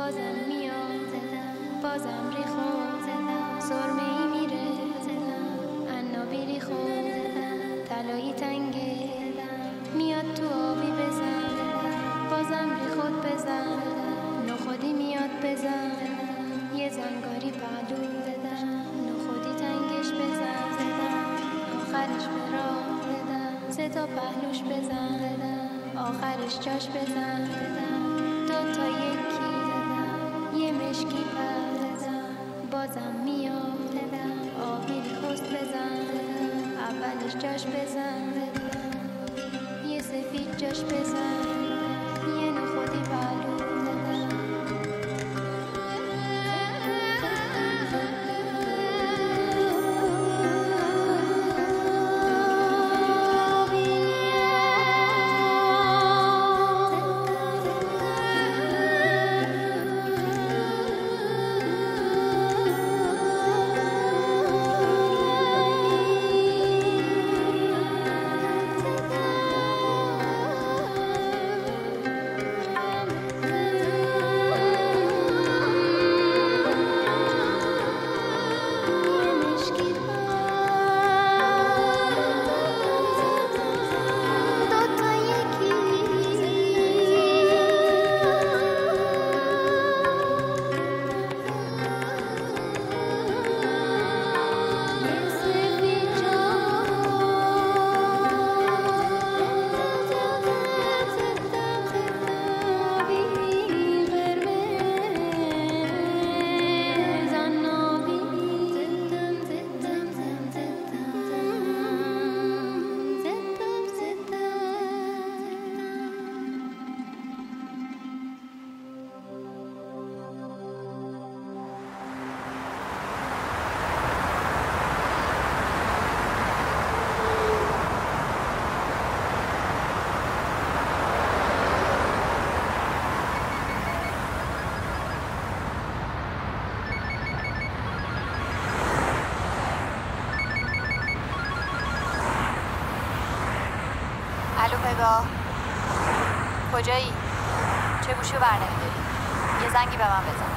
بازم میاد بازم ریخون سرمه‌ای میره عنابی ریخون طلایی تنگه میاد تو آبی بزن بازم ریخود بزن نخودی میاد بزن یه زنگاری پهلو نخودی تنگش بزن آخرش برا سه تا پهلوش بزن آخرش جاش بزن دو تا یکی یه مشکی بزن بازم میاد آبی ریخوست بزن اولش جاش بزن یه سفید جاش بزن یه نخودی پهلو پگاه کجایی؟ چه گوشی رو برنمی‌داری؟ یه زنگی به من بزن.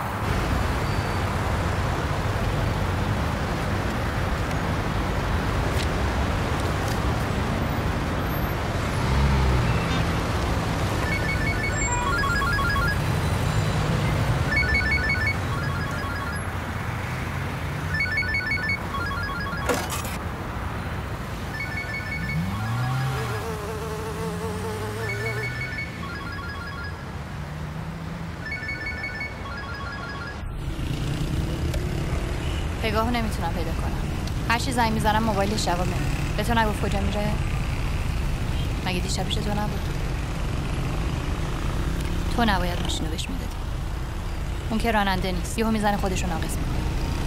پگاهو نمیتونم پیدا کنم. هر چی زنگ میزنم موبایلش جواب نمیده. به تو نگفت کجا میره؟ مگه دیشب پیش تو نبود؟ تو نباید ماشینو بهش میدادی. اون که راننده نیست. یهو میزنه خودشو ناقص میکنه.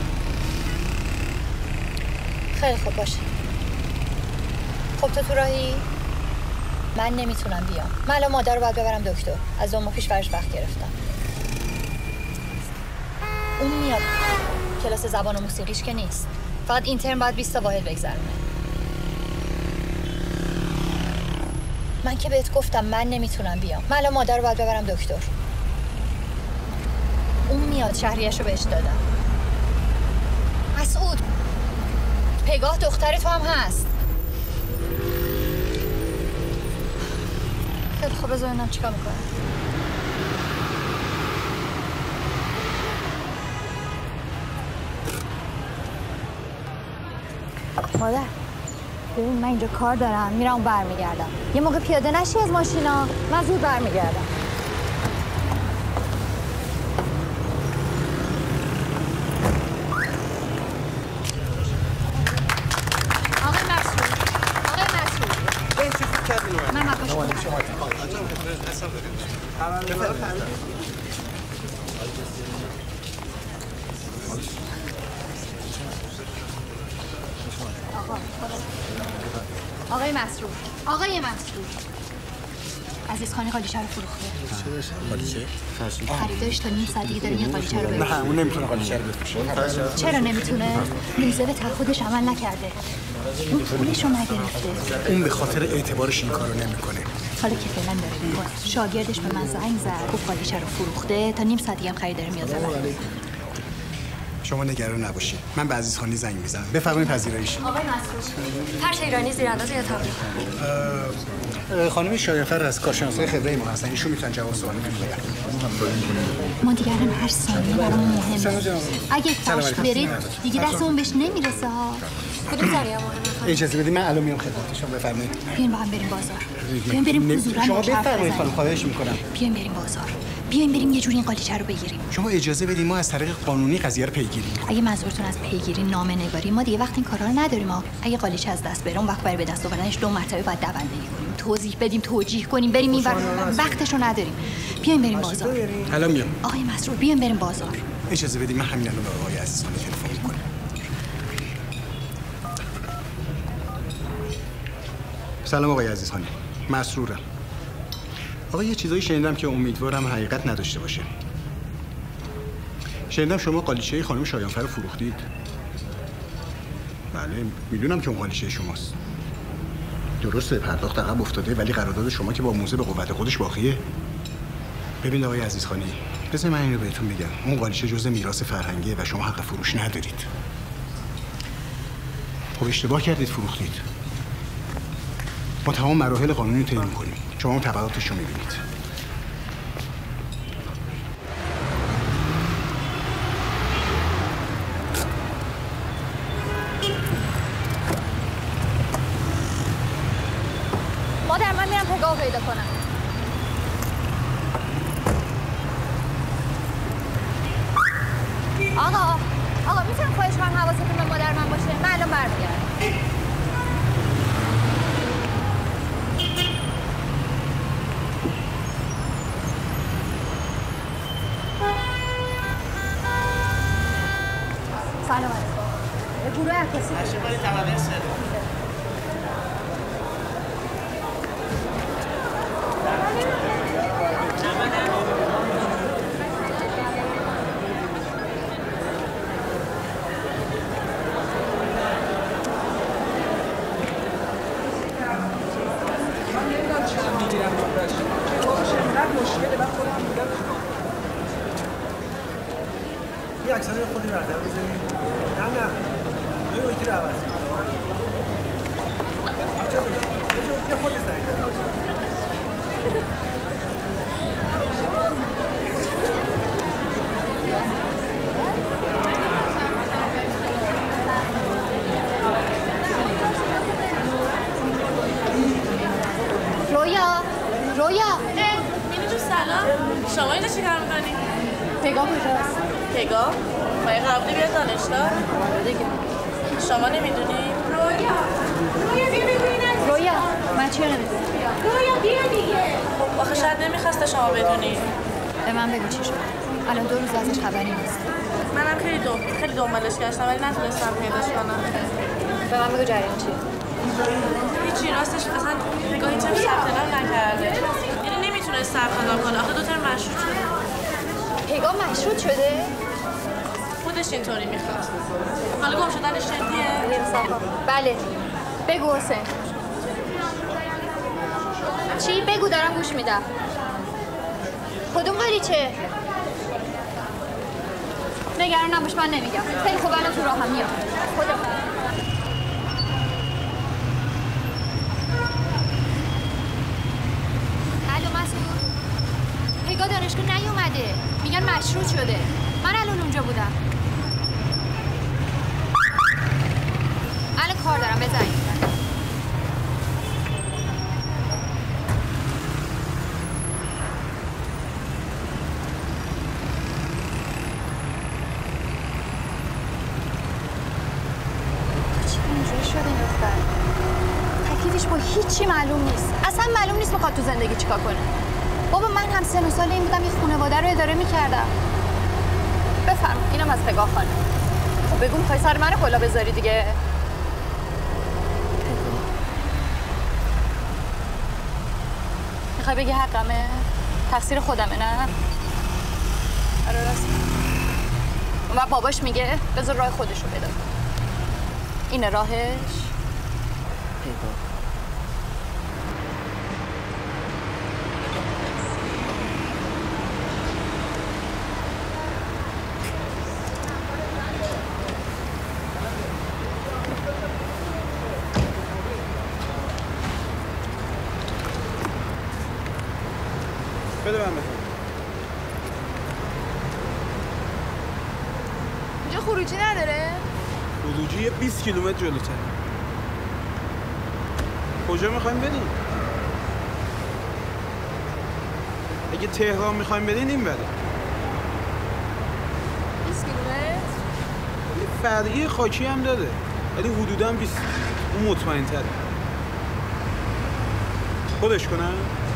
خیلی خوب باشه. خب تو راهی؟ من نمیتونم بیام. من الان مادر رو باید ببرم دکتر. از 2 ماه پیش براش وقت گرفتم. اون میاد. کلاس زبان و موسیقیش که نیست. فقط این ترم باید 20 تا واحد بگذرونه. من که بهت گفتم من نمیتونم بیام. من الان مادر رو باید ببرم دکتر. اون میاد شهریه‌شو بهش دادم. مسعود پگاه دختر تو هم هست. خیلی خوب بذار ببینم چیکار میکنه. مادر ببین من اینجا کار دارم میرم برمیگردم. یه موقع پیاده نشی از ماشینا. من زود برمیگردم. آقای مسعود چه چیزی کردی؟ من نقاش کنم. آقای مسرور عزیز خانی قالیچه رو فروخته. قالیچه؟ خریدارش تا نیم ساعت دیگه داره یه قالیچه رو نه اون نمیتونه قالیچه رو بفروشه. چرا نمیتونه؟ موزه به تعهدش عمل نکرده. اون پولش رو نگرفته. اون به خاطر اعتبارش این کارو نمیکنه. حالا که فعلا داره میکنه. شاگردش به من زنگ زد گفت قالیچه رو فروخته، تا نیم ساعت دیگه هم خریدار میاد ببره. شما نگران نباشید، من به عزیزخانی زنگ میزنم. بفرمایید پذیراییش. آقای مسعود، فرش ایرانی زیرانداز یا تابلو؟ خانم شایفر از کارشناسای خبره ما هستن، ایشون میتونن جواب سوالتون رو بدن. ما دیگه الان هر ثانیه برام مهمه. اگه فرش برید دیگه دستمون بهش نمیرسه ها. کدوم ذریعه مهمه؟ اجازه بدید من الان میام خدمتتون. بفرمایید. بیاین با هم بریم بازار. بیاین بریم حضوراً. شما بفرمایید خانم، خواهش میکنم. بیاین بریم بازار. بیاین بریم یه جوری این قالیچه رو بگیریم. شما اجازه بدید ما از طریق قانونی قضیه رو پیگیری کنیم. اگه منظورتون از پیگیری نامه‌نگاری، ما دیگه وقت این کارا رو نداریم. اگه قالیچه از دست بره اون وقت برای به دست آوردنش 2 مرتبه باید دوندگی کنیم، توضیح بدیم، توجیه کنیم، بریم این وقتشو نداریم. بیاین بریم بازار. الان میام. آقای مسرور بیاین بریم بازار. اجازه بدید من همین الان به آقای عزیزخانی تلفن میکنم. سلام آقای عزیزخانی، مسرورم. آقا یه چیزایی شنیدم که امیدوارم حقیقت نداشته باشه. شنیدم شما قالیچه خانم شایانفر رو فروختید. بله میدونم که اون قالیچه شماست. درسته پرداخت عقب افتاده، ولی قرارداد شما که با موزه به قوت خودش باقیه. ببین آقای عزیزخانی، بذار من اینو بهتون بگم، اون قالیچه جزء میراث فرهنگیه و شما حق فروش ندارید. خب اشتباه کردید فروختید. ما تمام مراحل قانونی رو طی می‌کنیم. شما هم تبعاتش رو می‌بینید. مادر من میرم پگاه پیدا کنم. آقا میتونم خواهش کنم حواستون به مادر من باشه؟ من الان برمیگردم. سلام علیکم. گروه عکاسی اشتباهی طبقه 3. یه اکسانی خودی برده بزنیم. نه یه ویتی رو عوض یه خودی سعی کرد. رویا مینی جو سلام. شما اینجا چی کار میکنی؟ پگاه کجاست؟ پگاه؟ ما یه قبلی بیاد دانشگاه؟ دیگه شما نمیدونی؟ رویا من چی رو نمیدونم؟ رویا بیا دیگه. خب آخه شاید نمیخواسته شما بدونی. به من بگو چی شد. الان 2 روز ازش خبری نیست. منم خیلی دنبالش گشتم ولی نتونستم پیداش کنم. به من بگو جریان چیه؟ هیچی راستش اصلا پگاه هیچ ثبت نام نکرده. یعنی نمیتونه ثبت نام کنه. آخه 2 ترم مشروط شده. پگاه مشروط شده؟ خودش اینطوری میخواد. حالا گم شدنش جدیه؟ بله. بگو حسین. چی؟ بگو دارم گوش میدم. کدوم قالیچه؟ نگران نباش من نمیگم. خیلی خوب الان تو راهم میام. خدا. الو مسعود. پگاه دانشگاه نیومده. میگن مشروط شده. من الان اونجا بودم. الان کار دارم بزنید. تکلیفش با هیچی معلوم نیست. اصلا معلوم نیست میخواد تو زندگی چیکار کنه. بابا من هم سن و سال این بودم، یه خانواده رو اداره میکردم. بفرم اینم از پگاه خانم. خب بگو میخوای سر من کلا بذاری دیگه. میخوای بگی حقمه؟ تقصیر خودمه نه؟ آره راست. و باباش میگه بذار راه خودش رو پیدا کنه. اینه راهش. بده من بخونم. اینجا خروجی نداره؟ خروجی یه 20 کیلومتر جلوتر. کجا میخوایم بریم؟ اگه تهران میخوایم بریم این بره. 20 کیلومتر؟ یه فرعی خاکی هم داره. ولی حدوداً 20. اون مطمئن تره. خودش کنم؟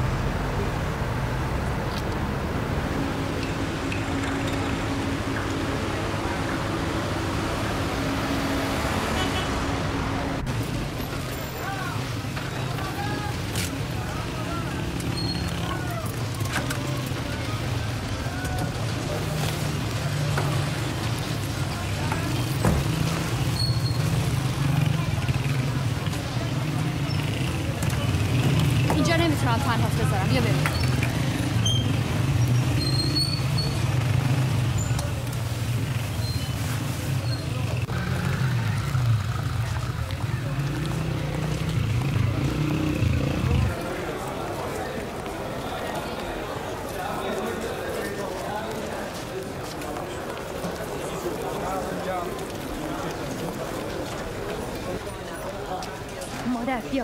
اینجا نمیتونم تنهات بذارم. بیا بریم. مادر بیا.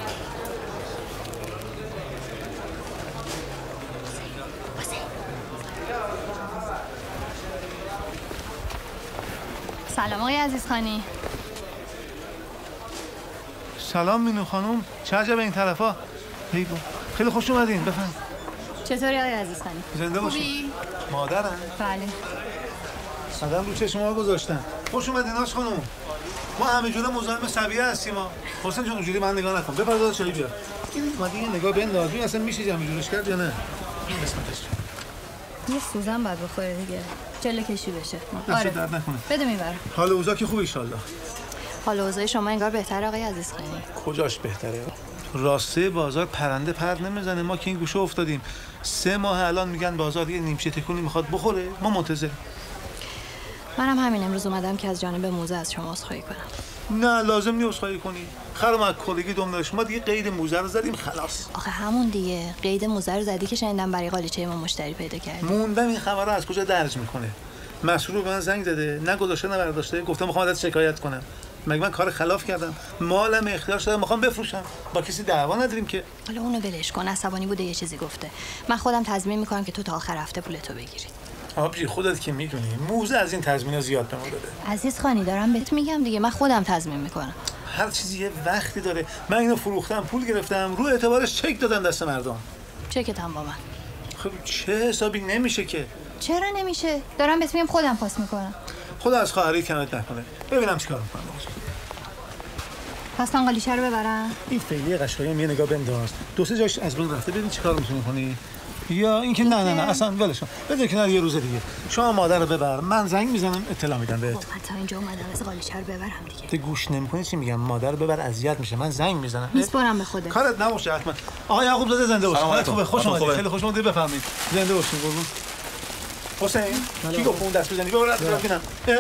سلام آقای عزیزخانی. سلام مینو خانم، چه عجب این طرفا؟ خیلی خوش اومدین. بفهم. چطوری آقای عزیزخانی؟ زنده باشین. مادرم؟ بله. قدم رو چشم ما گذاشتن. خوش اومدین آش خانم. ما همه جوره مزاحم سویه هستیم ما. حسین جون اونجوری من نگاه نکن. بپرداز چایی بیار. ما دیگه نگاه بنداز. ببین اصلا میشه جمع جورش کرد یا نه؟ این قسمتش. یه سوزن باید بخوره دیگه. جلو کشی بشه. آره. درد نکنه. بده میبرم. حال اوضاع که خوبه ان شاء الله. حال اوضاع شما انگار بهتره آقای عزیزخانی. کجاش بهتره؟ راسته بازار پرنده پر نمیزنه. ما که این گوشه افتادیم. 3 ماه الان میگن بازار یه نیمچه تکونی میخواد بخوره. ما منتظر. منم همین امروز اومدم که از جانب موزه از شما عذرخواهی کنم. نه لازم نیست عذرخواهی کنی. خرم از کلگی دم داشت. ما دیگه قید موزه رو زدیم خلاص. آخه همون دیگه قید موزه رو زدی که شنیدم برای قالیچه ما مشتری پیدا کردی. موندم این خبر رو از کجا درج میکنه. مسئول به من زنگ زده، نه گذاشته نه برداشته، گفتم میخوام ازت شکایت کنم. مگه من کار خلاف کردم؟ مالم اختیار شده میخوام بفروشم. با کسی دعوا نداریم که. حالا اونو ولش کن. عصبانی بوده یه چیزی گفته. من خودم تضمین میکنم که تو تا آخر هفته پولتو بگیری. آبجی خودت که میدونی موزه از این تضمین‌ها زیاد به ما داده. عزیزخانی دارم بهت میگم دیگه. من خودم تضمین میکنم. هر چیزی یه وقتی داره. من اینو فروختم، پول گرفتم، رو اعتبارش چک دادم دست مردم. چکتم با من. خب چه حسابی نمیشه که؟ چرا نمیشه؟ دارم بهت میگم خودم پاس میکنم. خدا از خواهری کمت نکنه. ببینم چیکار میکنم. پس من قالیچه رو ببرم. این فعلی قشنگم یه نگاه بنداز. 2-3 جاش از بین رفته. ببین چیکار میتونی کنی. یا اینکه نه اصلا ولش کن. بده کنار یه روز دیگه. شما مادر رو ببر. من زنگ میزنم اطلاع میدم بهت. من تا اینجا اومدم از قالیچه رو ببرم دیگه. تو گوش نمیکنی چی میگم؟ مادر رو ببر اذیت میشه. من زنگ میزنم. میسپارم به خودت. کارت نباشه حتما. آقا یعقوب زاده زنده باش. حالت خوبه. خوش اومدید. خیلی خوش اومدید. بفرمایید. زنده باشین قربون. حسین کی گفت اون دست بزنی؟ ببر ببینم.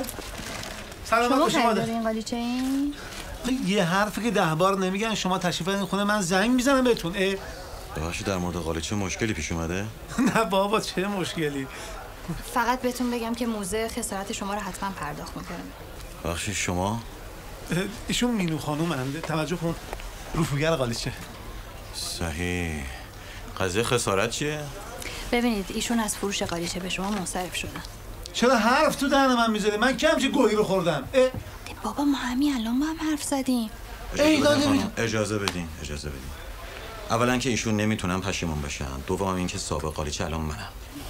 سلامت باشید مادر. این قالیچه این یه حرفی که 10 بار نمیگن. شما تشریف این خونه من زنگ میزنم بهتون. ببخشید در مورد قالیچه مشکلی پیش اومده؟ نه بابا چه مشکلی. فقط بهتون بگم که موزه خسارت شما رو حتما پرداخت میکنه. بخشید شما؟ ایشون مینو خانوم هنده. توجه کن. رفوگر قالیچه. صحیح. قضیه خسارت چیه؟ ببینید ایشون از فروش قالیچه به شما منصرف شدن. چرا حرف تو دهن من میذاری؟ من کم چه گوهی رو خوردم؟ بابا ما همین الان با هم حرف زدیم. اجازه بدین. اولا که ایشون نمیتونن پشیمون بشن. دوم اینکه صاحب قالیچه الان منم.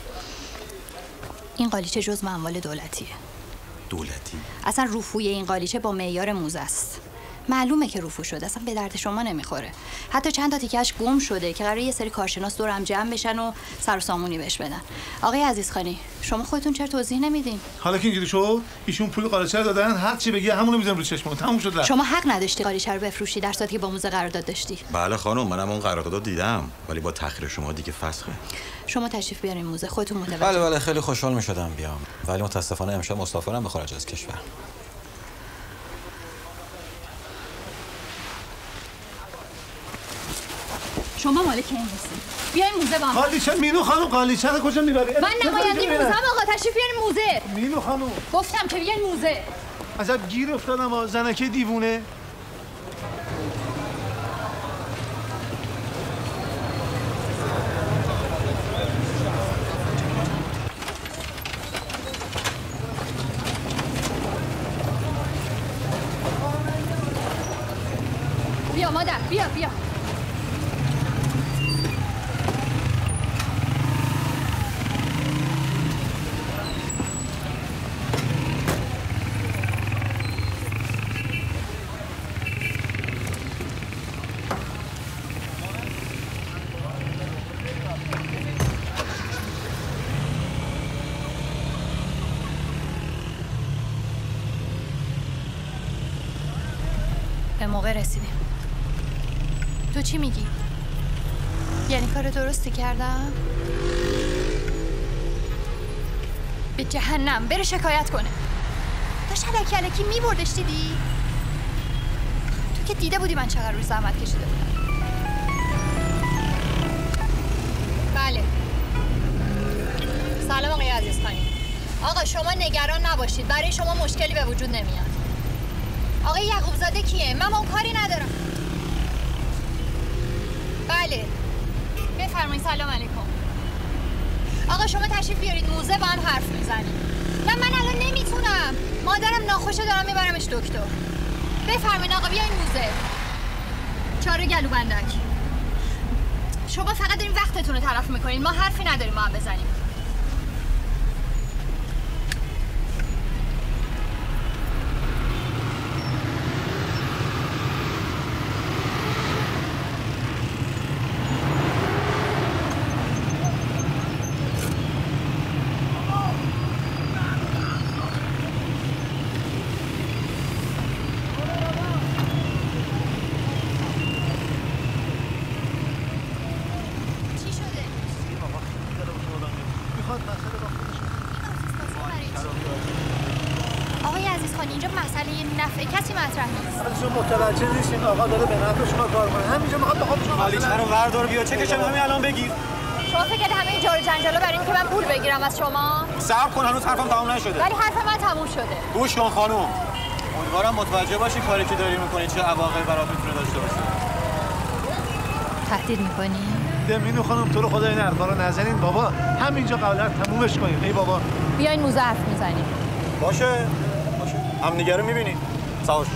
این قالیچه جزء اموال دولتیه. دولتی؟ اصلا رفوی این قالیچه با معیار موزه است. معلومه که رفو شده. اصلا به درد شما نمیخوره. حتی چند تا تیکش گم شده که قراره یه سری کارشناس دور هم جمع بشن و سر و سامونی بهش بدن. آقای عزیزخانی شما خودتون چرا توضیح نمیدین؟ حالا که اینجوری شد ایشون پول قالیچه رو دادن. هر چی بگی همونو میذارم رو چشمون. تموم شد. شما حق نداشتی قالیچه رو بفروشی در صورتی که با موزه قرارداد داشتی. بله خانم منم اون قرارداد دیدم ولی با تأخیر شما دیگه فسخه. شما تشریف بیارین موزه خودتون متوجه. بله خیلی خوشحال میشدم بیام ولی متاسفانه امشب مسافرم به خارج از کشور. شما مالک این نیستید. بیاین موزه با هم. قالیچه مینو خانم قالیچه رو کجا میبری؟ من نماینده موزه آقا، تشریف بیارین موزه. مینو خانم گفتم که بیاین موزه. عجب گیر افتادم زنکه دیوونه. بیا مادر بیا. به موقع رسیدیم. تو چی میگی؟ یعنی کار درستی کردم؟ به جهنم بره شکایت کنه. داشت الکی میبردش دیدی؟ تو که دیده بودی من چقدر روی زحمت کشیده بودم. بله. سلام آقای عزیزخانی. آقا شما نگران نباشید، برای شما مشکلی به وجود نمیاد. آقای یعقوب زاده کیه؟ من با اون کاری ندارم. بله بفرمایید. سلام علیکم. آقا شما تشریف بیارید موزه با هم حرف میزنیم. نه من الان نمیتونم، مادرم ناخوشه، دارم میبرمش دکتر. بفرمایید آقا بیاین موزه. چاره گلو بندک. شما فقط دارین وقتتون رو تلف میکنین، ما حرفی نداریم ما هم بزنیم. متوجه نیستین آقا داره به نفع شما کار کنه. همینجا میخواد بخوام شما قالیچه رو وردار بیا چکشم همین الان بگیر. شما فکر کردید همه این جار و جنجالا برای اینکه من پول بگیرم از شما؟ صبر کن هنوز حرفم تموم نشده. ولی حرف من تموم شده. گوش کن خانم. امیدوارم متوجه باشی کاری که داری میکنی چه عواقبی برات میتونه داشته باشه. تهدید میکنی؟ دمینو خانم تو رو خدا این حرفا رو نزنین بابا. همینجا قبلا تمومش کنیم. ای بابا بیاین موزه حرف میزنیم. باشه. هم دیگه رو میبینین. سوار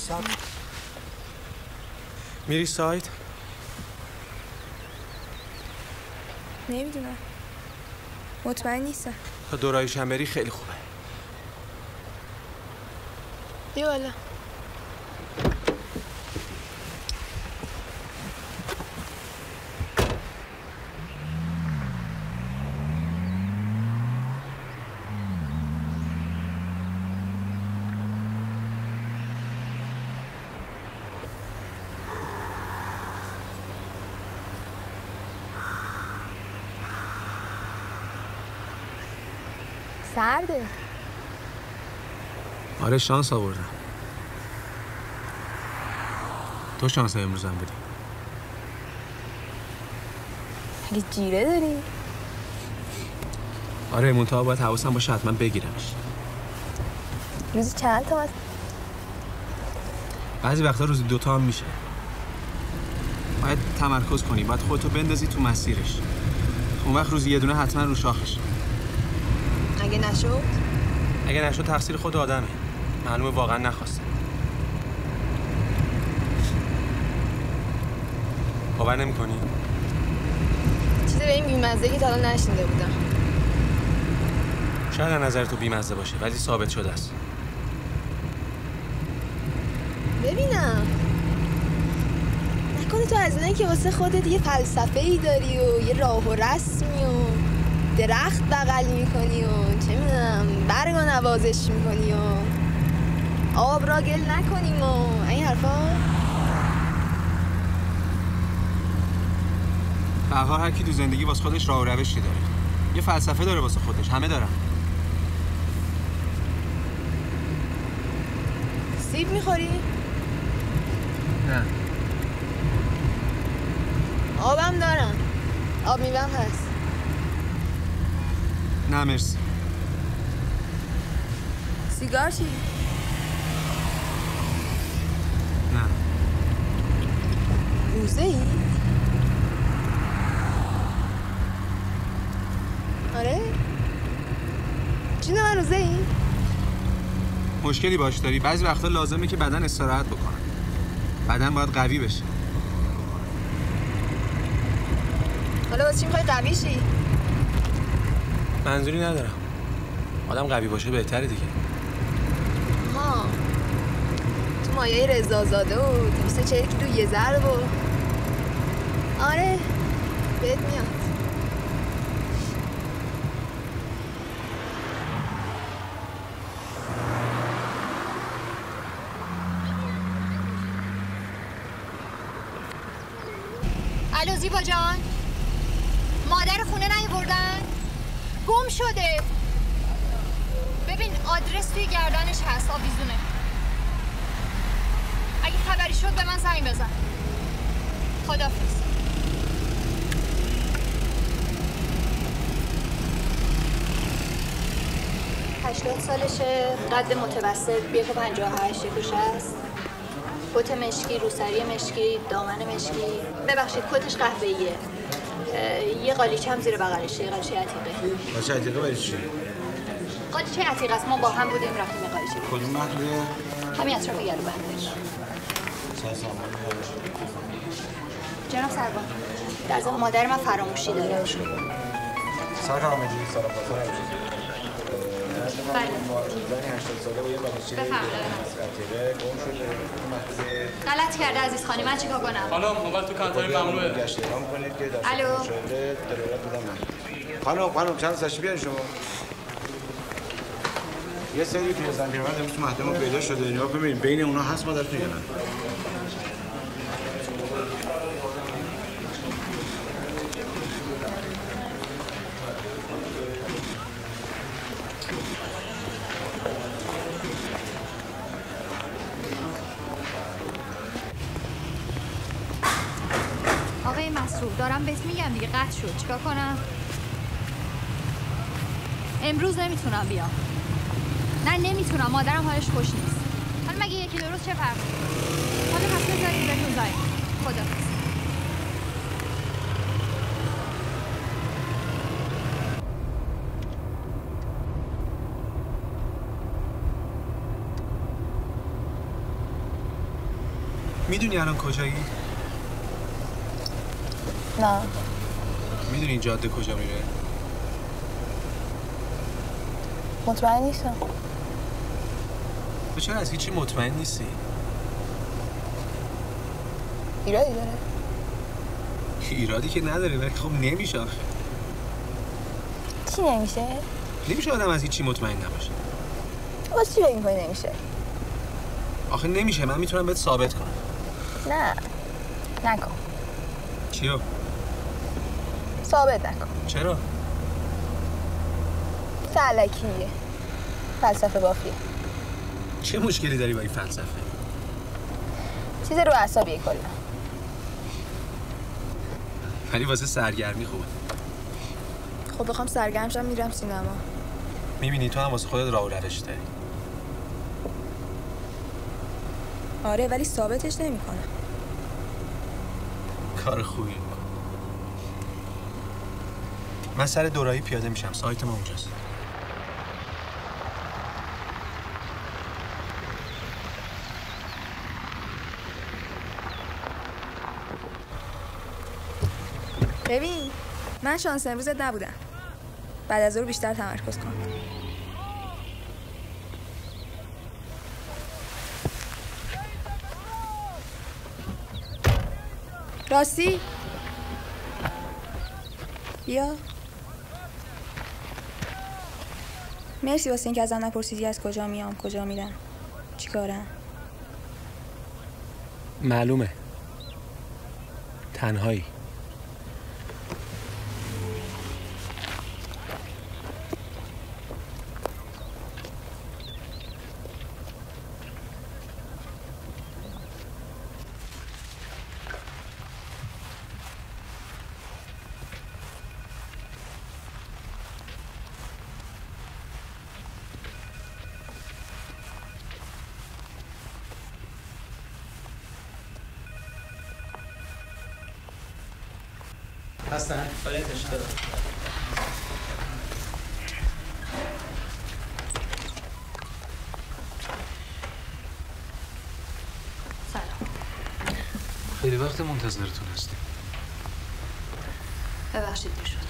میری سایت؟ نمیدونم، مطمئن نیستم. تا دورایش هم بری خیلی خوبه. بیا بالا. سرده. آره شانس آوردم. تو شانس امروز هم بدی. اگه جیره داری؟ آره منتها باید حواسم باشه حتما بگیرمش. روزی چند تا؟ بعضی وقتا روزی 2 تا هم میشه. باید تمرکز کنی، باید خودتو بندازی تو مسیرش. اون وقت روزی 1 دونه حتما رو شاخش. اگه نشد تقصیر خود آدمه. معلومه واقعا نخواسته. باور نمی‌کنی؟ چیزی به این بی‌مزه که تا الان نشنیده بودم. شاید از نظر تو بی‌مزه باشه ولی ثابت شده است. ببینم نکنه تو از اینایی که واسه خودت یه فلسفه‌ای داری و یه راه و رسمی و درخت بغل میکنی و چه میدونم برگ و نوازش میکنی و آب را گل نکنیم و این حرفا. به هر حال هر کی تو زندگی واسه خودش راه و روشی داره. یه فلسفه داره واسه خودش، همه دارن. سیب میخوری؟ نه. آبم دارم. آب میوه‌م هست. نه مرسی. سیگار چی؟ نه. روزه ای؟ آره؟ چی من روزه ای؟ مشکلی باش داری؟ بعضی وقتا لازمه که بدن استراحت بکنه. بدن باید قوی بشه. حالا واسه چی میخوای قوی شی؟ منظوری ندارم. آدم قوی باشه بهتره دیگه. ها تو مایه رضازاده و 240 کیلو یه ضرب و آره بهت میاد. الو زیبا جان، مادر خونه نیاوردن؟ گم شده. ببین آدرس توی گردنش هست، آویزونه. اگه خبری شد به من زنگ بزن. خداحافظ. 80 سالشه، قد متوسط، 1.58 1.60. کت مشکی، روسری مشکی، دامن مشکی. ببخشید کتش قهوه‌ایه. یه قالیچه هم زیر بغلشه، قالیچه عتیقه. قالیچه عتیقه برای چی؟ قالیچه عتیقه است، ما با هم بودیم رفتیم به قالیچه. کدوم محله؟ همین اطراف گلو بندش. جناب سربان، در ضمن مادر من فراموشی داره. سلام آمدید، سلام بازار بله. زنی 80 ساله و یه قالیچه عتیقه گم شده. غلط کرده عزیز خانی، من چیکار کنم؟ خانم موبایل تو کانتر ممنوعه. گشت اعلام کنید که در الو. شده ضرورت بدم من. خانم چند ساعت بیان شما؟ یه سری پیرزن پیرمرد امروز تو محکمه پیدا شده. نگاه ببینید بین اونها هست مادرتون یا نه؟ آقای مسعود دارم بهت میگم دیگه قطع شد، چیکار کنم؟ امروز نمیتونم بیام. نه نمیتونم، مادرم حالش خوش نیست. حالا مگه 1 روز چه فرقی؟ حالا پس بذارید بهتون زنگ. خداحافظ. میدونی الان کجایی؟ نه. میدونی این جاده کجا میره؟ مطمئن نیستم. تو چرا از هیچی مطمئن نیستی؟ ایرادی داره؟ ایرادی که نداره ولی خب نمیشه آخه. چی نمیشه؟ نمیشه آدم از هیچی مطمئن نباشه. واسه چی فکر می‌کنی نمیشه؟ آخه نمیشه، من میتونم بهت ثابت کنم. نه. نکن. چیو؟ ثابت نکن. چرا؟ فلکیه. فلسفه بافیه. چه مشکلی داری با این فلسفه؟ چیز رو اعصابیه کلا. ولی واسه سرگرمی خوبه. خب بخوام سرگرم شم میرم سینما. میبینی تو هم واسه خودت راه و روش داری. آره ولی ثابتش نمیکنم. کار خوبی. من سر دورایی پیاده میشم، سایت ما اونجاست. ببین من شانس امروزت نبودم. بعد از ظهر بیشتر تمرکز کن. راستی بیا. مرسی واسه اینکه ازم نپرسیدی از کجا میام کجا میرم چی کارم. معلومه تنهایی. هستن؟ باید تشکر. سلام. خیلی وقت منتظرتون هستیم. ببخشید دیر شد.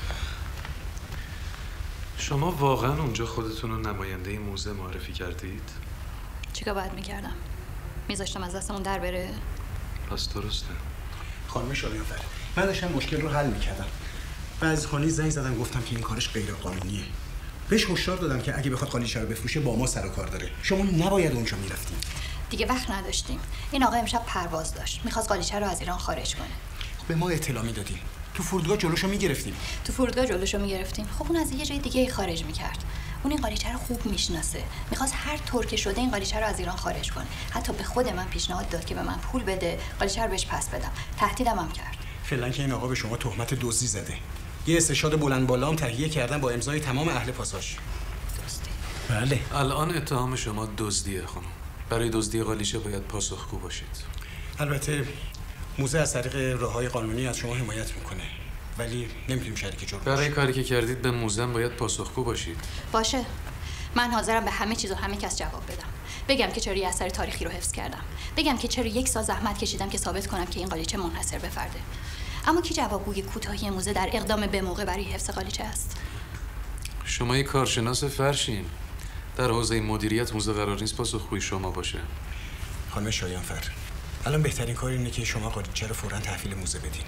شما واقعا اونجا خودتون رو نماینده موزه معرفی کردید؟ چیکار باید میکردم؟ میذاشتم از دستمون در بره؟ پس درسته. خانم شایانفر، من داشتم مشکل رو حل میکردم. بعضی خانی زنگ زدم گفتم که این کارش غیر قانونیه. بهش هشدار دادم که اگه بخواد قالیچه رو بفروشه با ما سر و کار داره. شما نباید اونجا میرفتیم. دیگه وقت نداشتیم. این آقا امشب پرواز داشت. می‌خواست قالیچه رو از ایران خارج کنه. به ما اطلاع میدادیم. تو فرودگاه جلوشو میگرفتیم. خب اون از یه جای دیگه خارج میکرد. اون این قالیچه رو خوب میشناسه. می‌خواست هر طور که شده این قالیچه رو از ایران خارج کنه. حتی به خود من پیشنهاد داد که به من پول بده، قالیچه رو بهش پس بدم. تهدیدم هم کرد. فعلا که این آقا به شما تهمت دزدی زده. یه استشهاد بلند بالا هم تهیه کردن با امضای تمام اهل پاساژ. دزدی. بله. الان اتهام شما دزدیه خانم. برای دزدی قالیچه باید پاسخگو باشید. البته موزه از طریق راه‌های قانونی از شما حمایت میکنه. ولی نمیتونیم شریک جرم برای کاری که کردید به موزه باید پاسخگو باشید. باشه. من حاضرم به همه چیز و همه کس جواب بدم. بگم که چرا یه اثر تاریخی رو حفظ کردم. بگم که چرا 1 سال زحمت کشیدم که ثابت کنم که این قالیچه منحصر به فرده. اما کی جوابگوی کوتاهی موزه در اقدام به موقع برای حفظ قالیچه است؟ شما یک کارشناس فرشین. در حوزه مدیریت موزه قرار نیست پاسخگوی شما باشه. خانم شایانفر، الان بهترین کار اینه که شما قالیچه رو فوراً تحویل موزه بدین.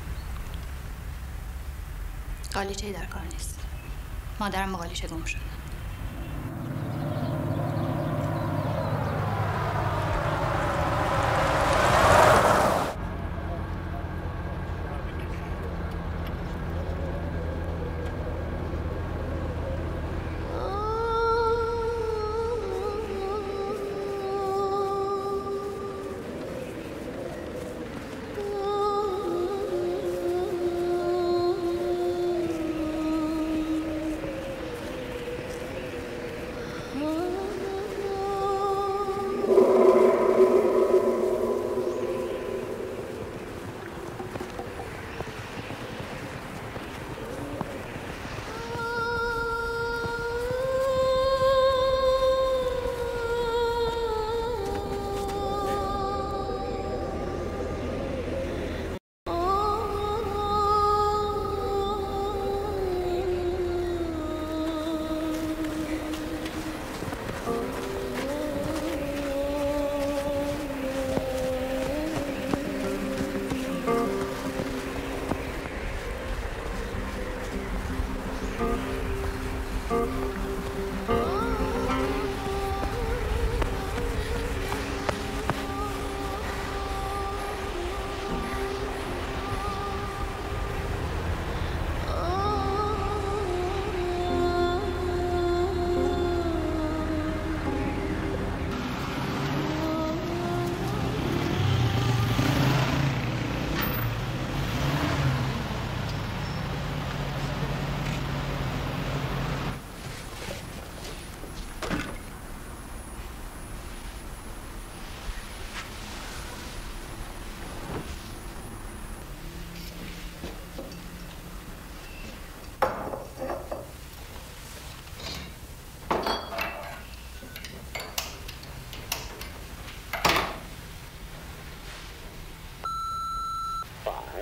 قالیچه‌ای در کار نیست. مادرم با قالیچه گم شد.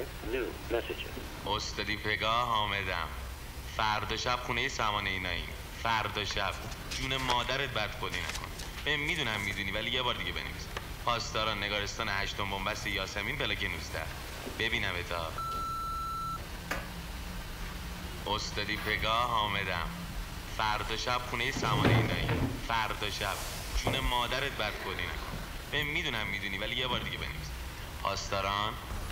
new messages. استادی پگاه حامدم. فردا شب خونه سامان ایناییم. فردا شب جون مادرت بدخودی نکن. میدونم میدونی ولی یه بار دیگه بنویس. پاسداران نگارستان 8 بنبست یاسمین پلاک 19. ببینم اتا. استادی پگاه حامدم. فردا شب خونه سامان ایناییم. فردا شب جون مادرت بدخودی نکن. میدونم میدونی ولی یه بار دیگه بنویس. پاسداران.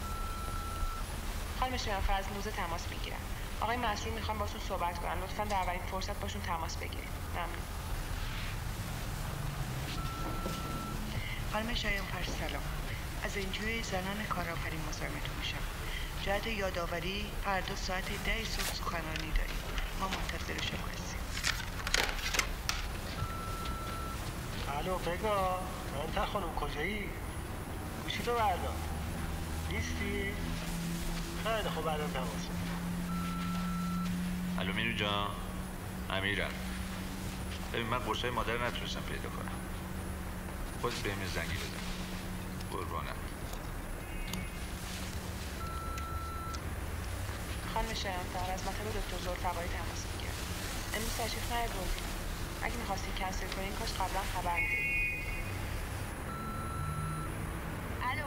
خانم شرافه از موزه تماس میگیرم. آقای مسرور میخوام باشون صحبت کنن. لطفاً در اولین فرصت باشون تماس بگیرید. ممنون. خانم شایانفر سلام. از انجوی زنان کارآفرین مزاحمتون میشم. جهت یادآوری فردا ساعت 10 صبح سخنرانی داریم. ما منتظر شما هستیم. الو پگا، منتا خانم کجایی؟ گوشی تو بردار. نیستی؟ خیلی خوب الان تماس. الو مینو جان، امیرم. ببین من قرصای مادر نتونستم پیدا کنم. خود بهم زنگی بزن. قربانم. خانم شایانفر از مطب دکتر ذوالفقاری تماس میگیرم. امروز تشریف نیاوردین. اگه می‌خواستین کنسل کنین کاش قبلا خبر می‌دادین. الو.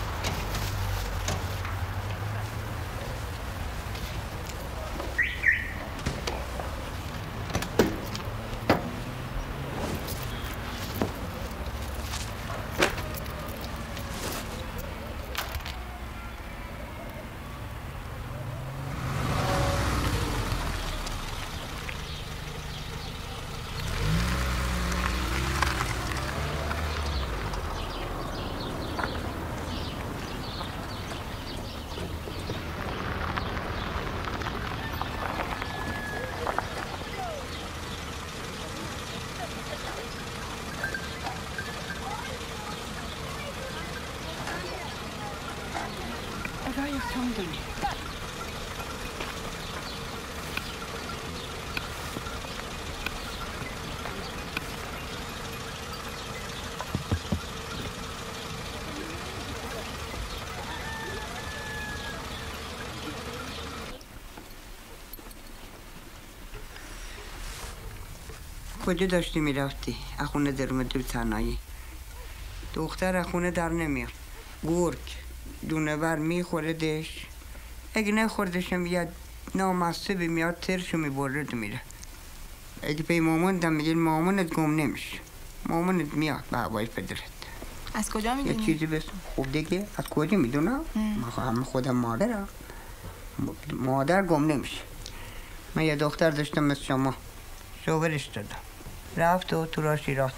کجا داشتی میرفتی؟ اخونه درمه دو تنهایی. دختر اخونه در نمیاد. گرگ دونه بر میخوردش. اگه نخوردشم یه نامصبی میاد ترشو میبرد میره. اگه به ماماندم میگه مامانت گم نمیشه. مامانت میاد به هوای پدرت. از کجا میدونی؟ یه چیزی بسیم. خوب دیگه از کجا میدونم؟ من خودم مادرم. مادر گم نمیشه. من یه دختر داشتم مثل شما. شوورش دادم. رفت و تو را شیرات.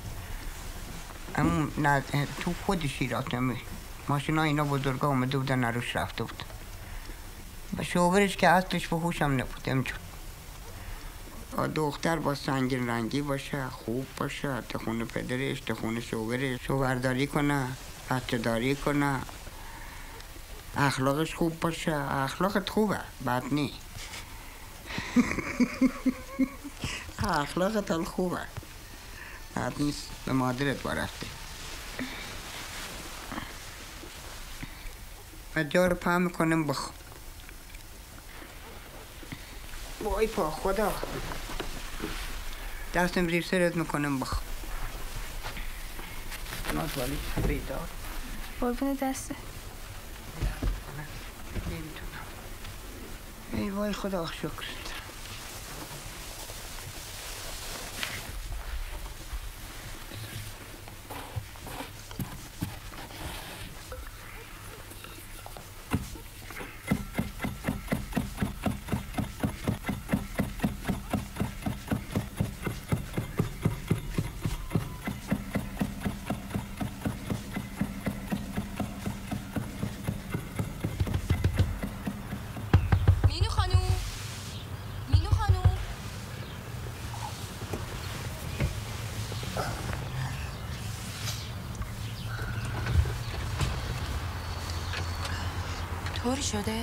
اما نه تو خود شیرات نمی. ماشینا اینا بزرگا اومده بودن نروش رفته بود. و شوورش که اصلش به هوشم نبود امجون. دختر با سنگین رنگی باشه، خوب باشه، تخونه پدرش، تخونه شوورش، شوهرداری کنه، بچه داری کنه، اخلاقش خوب باشه. اخلاقت خوبه، بد نی. اخلاقت حال خوبه، بد نیست. به مادرت برفته. جا رو پهم میکنم بخو. وای پا خدا، دستم زیر سرت میکنم بخو. ناز ولی بیدار. قربون دسته. نمیتونم. ای وای خدا شکرت. طوری شده؟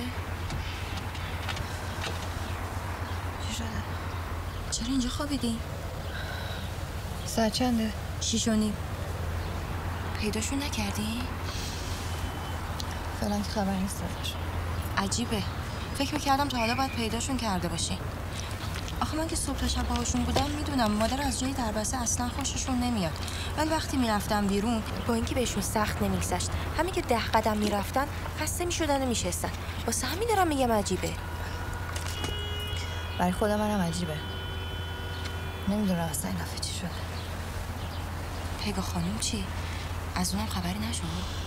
چی شده؟ چرا اینجا خوابیدی؟ ساعت چنده؟ 6:30. پیداشون نکردی؟ فعلا که خبر نیست ازش. عجیبه. فکر میکردم تا حالا باید پیداشون کرده باشی. آخه من که صبح تا شب باهاشون بودم میدونم مادر از جای دربسته اصلا خوششون نمیاد. ولی وقتی میرفتم بیرون با اینکه بهشون سخت نمیگذشت، همین که 10 قدم میرفتن خسته میشدن و میشستن. واسه همین دارم میگم عجیبه. برای خود منم عجیبه. نمیدونم اصلا این دفعه چی شده. پیگا خانم چی؟ از اونم خبری نشد؟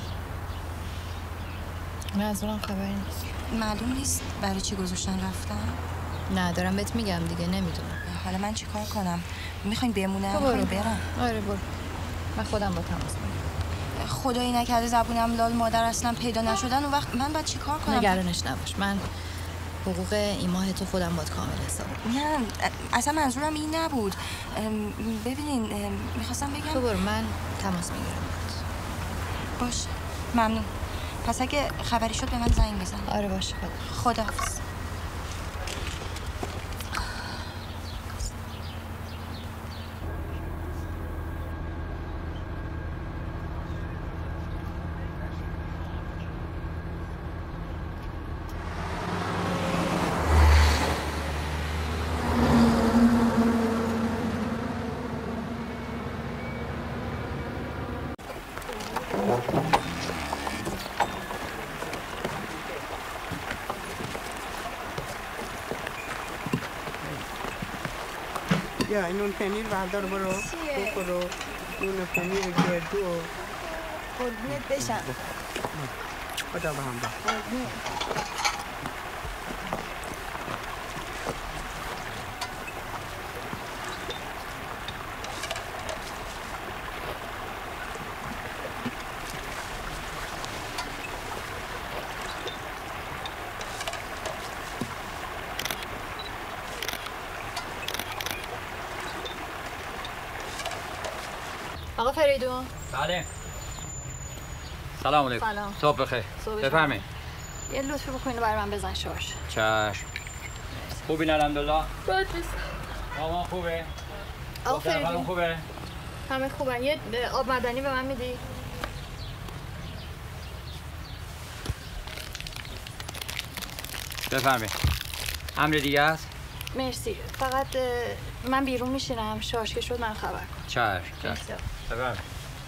نه از اونم خبری نیست. معلوم نیست برای چی گذاشتن رفتن؟ نه دارم بهت میگم دیگه نمیدونم. حالا من چیکار کنم؟ میخواین بمونم؟ میخواین برم؟ آره برو. من خودم با تماس میگیرم. خدایی نکرده زبونم لال مادر اصلا پیدا نشدن اون وقت من باید چیکار کنم؟ نگرانش نباش. من حقوق این ماه تو خودم باید کامل حساب. نه اصلا منظورم این نبود. ببینین میخواستم بگم تو برو من تماس میگیرم. باش ممنون. پس اگه خبری شد به من زنگ بزن. آره باشه خداحافظ. یا نون پنیر بردار برو بخورو. نون پنیر گردو قربونت بشم. خدا به هم با. آقا فریدون. بله. سلام علیکم. سلام. صبح بخیر. بفرمایید. یه لطفی بکنید برای من بزن شارژ. چشم. خوبین الحمدلله؟ باید نیست. مامان خوبه؟ آقا فریدون خوبه؟ همه خوبن. یه آب معدنی به من میدی؟ بفرمایید. امر دیگه است؟ مرسی. فقط من بیرون میشینم. شارژ که شد من خبر کن. چشم. بفرمایید.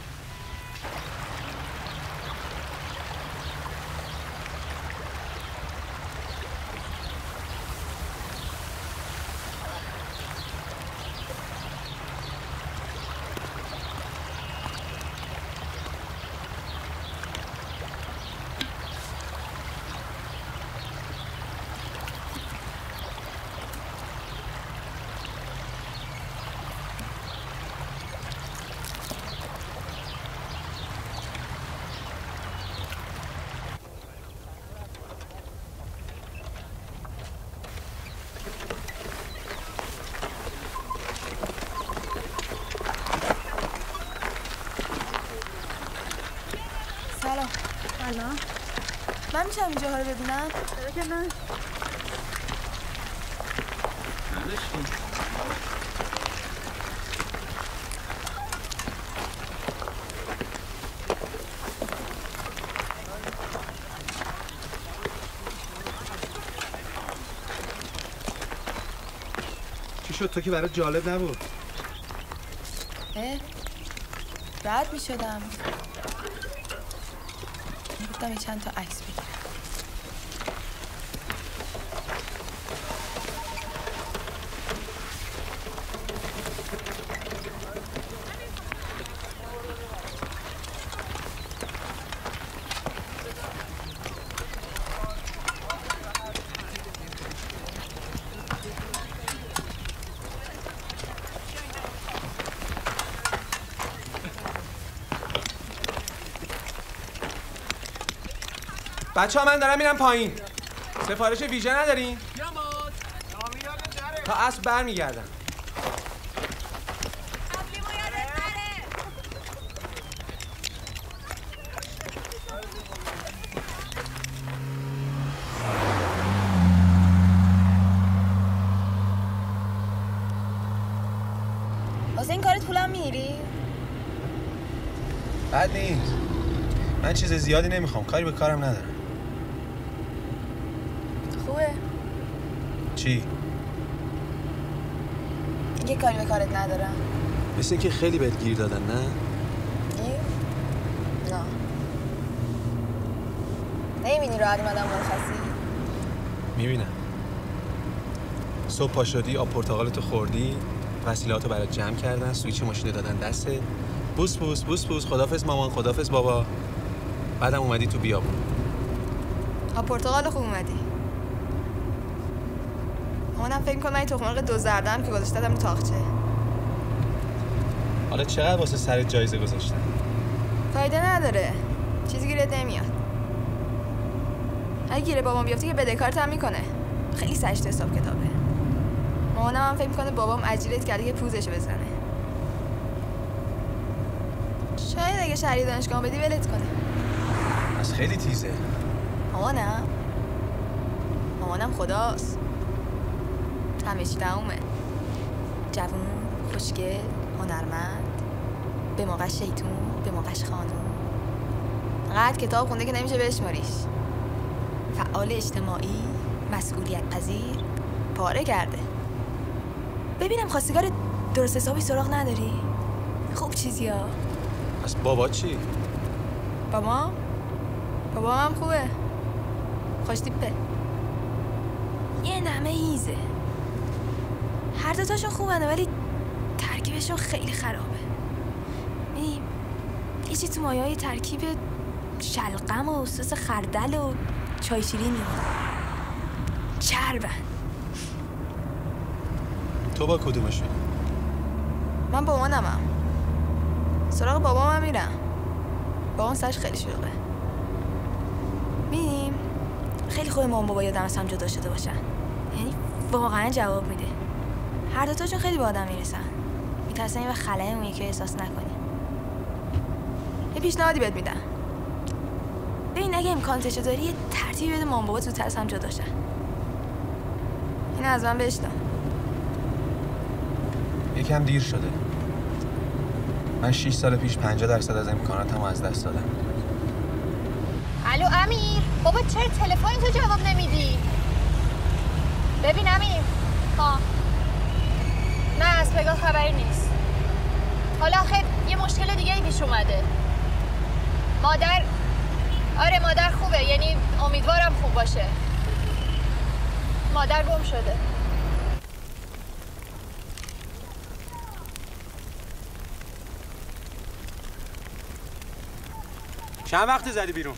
سلام. من میشم اینجاها رو ببینم؟ چرا که نه؟ چی شد تو که برات جالب نبود؟ رد میشدم. گفتم یه چند تا عکس بگیرم. بچه ها من دارم میرم پایین. سفارش ویژه ندارین؟ تا عصر برمیگردم. واسه این کارت پولم میگیری؟ بد نیست. من چیز زیادی نمیخوام. کاری به کارم ندارم. خوبه؟ چی؟ دیگه کاری به کارت ندارم. مثل اینکه خیلی بهت گیر دادن نه؟ نه. نمیبینی راحت اومدم مرخصی؟ میبینم. صبح پا شدی، آب پرتقالتو خوردی، وسیلهاتو برات جمع کردن، سویچ ماشین دادن دستت، بوس بوس بوس بوس، خدافظ مامان، خدافظ بابا. بعدم اومدی تو بیابون. آب پرتقال خوب اومدی. مامانم فکر می‌کنه من این تخم مرغ دو زردم که گذاشتم تو تاقچه. حالا چقدر واسه سر جایزه گذاشتن؟ فایده نداره. چیزی گیرت نمیاد. اگه گیره بابام بیافته که بدهکارت هم میکنه. خیلی سشت حساب کتابه. مامانم هم فکر میکنه بابام اجیرت کرده که پوزشو بزنه. شاید اگه شهری دانشگاه بدی ولت کنه. از خیلی تیزه. مامانم خداست. همه چی تمومه. جوون، خوشگل، هنرمند، به موقع شیطون، به موقعش خانوم. قد کتاب خونده که نمیشه بشماریش. فعال اجتماعی، مسئولیت پذیر، پاره کرده. ببینم خواستگار درست حسابی سراغ نداری؟ خوب چیزی ها. از بابا چی؟ بابا هم خوبه. خوش تیپه. یه نمه هیزه. هر دوتاشون خوبنه ولی ترکیبشون خیلی خرابه. یعنی یه چی تو مایه‌های ترکیب شلغم و سس خردل و چای شیرین میاد. چربن. تو با کدومشون؟ من با مامانمم. سراغ بابام هم میرم. بابام سرش خیلی شلوغه. می‌بینیم خیلی خوبه مامان بابا یادم از هم جدا شده باشن. یعنی واقعا جواب میده. هر دوتاشون خیلی به آدم میرسن. میترسن این وقت خلای اون یکی احساس نکنی. یه پیشنهادی بهت میدم. ببین اگه امکانش داری یه ترتیبی بده مامان بابا زودتر از هم جدا شن. اینو از من بشنو. یکم دیر شده. من 6 سال پیش 50% از امکاناتمو از دست دادم. الو امیر، بابا چرا تلفنی تو جواب نمیدی؟ ببین امیر، نه از پگاه خبری نیست. حالا آخه یه مشکل دیگه پیش اومده. مادر خوبه، یعنی امیدوارم خوب باشه. مادر گم شده. چند وقت زدی بیرون؟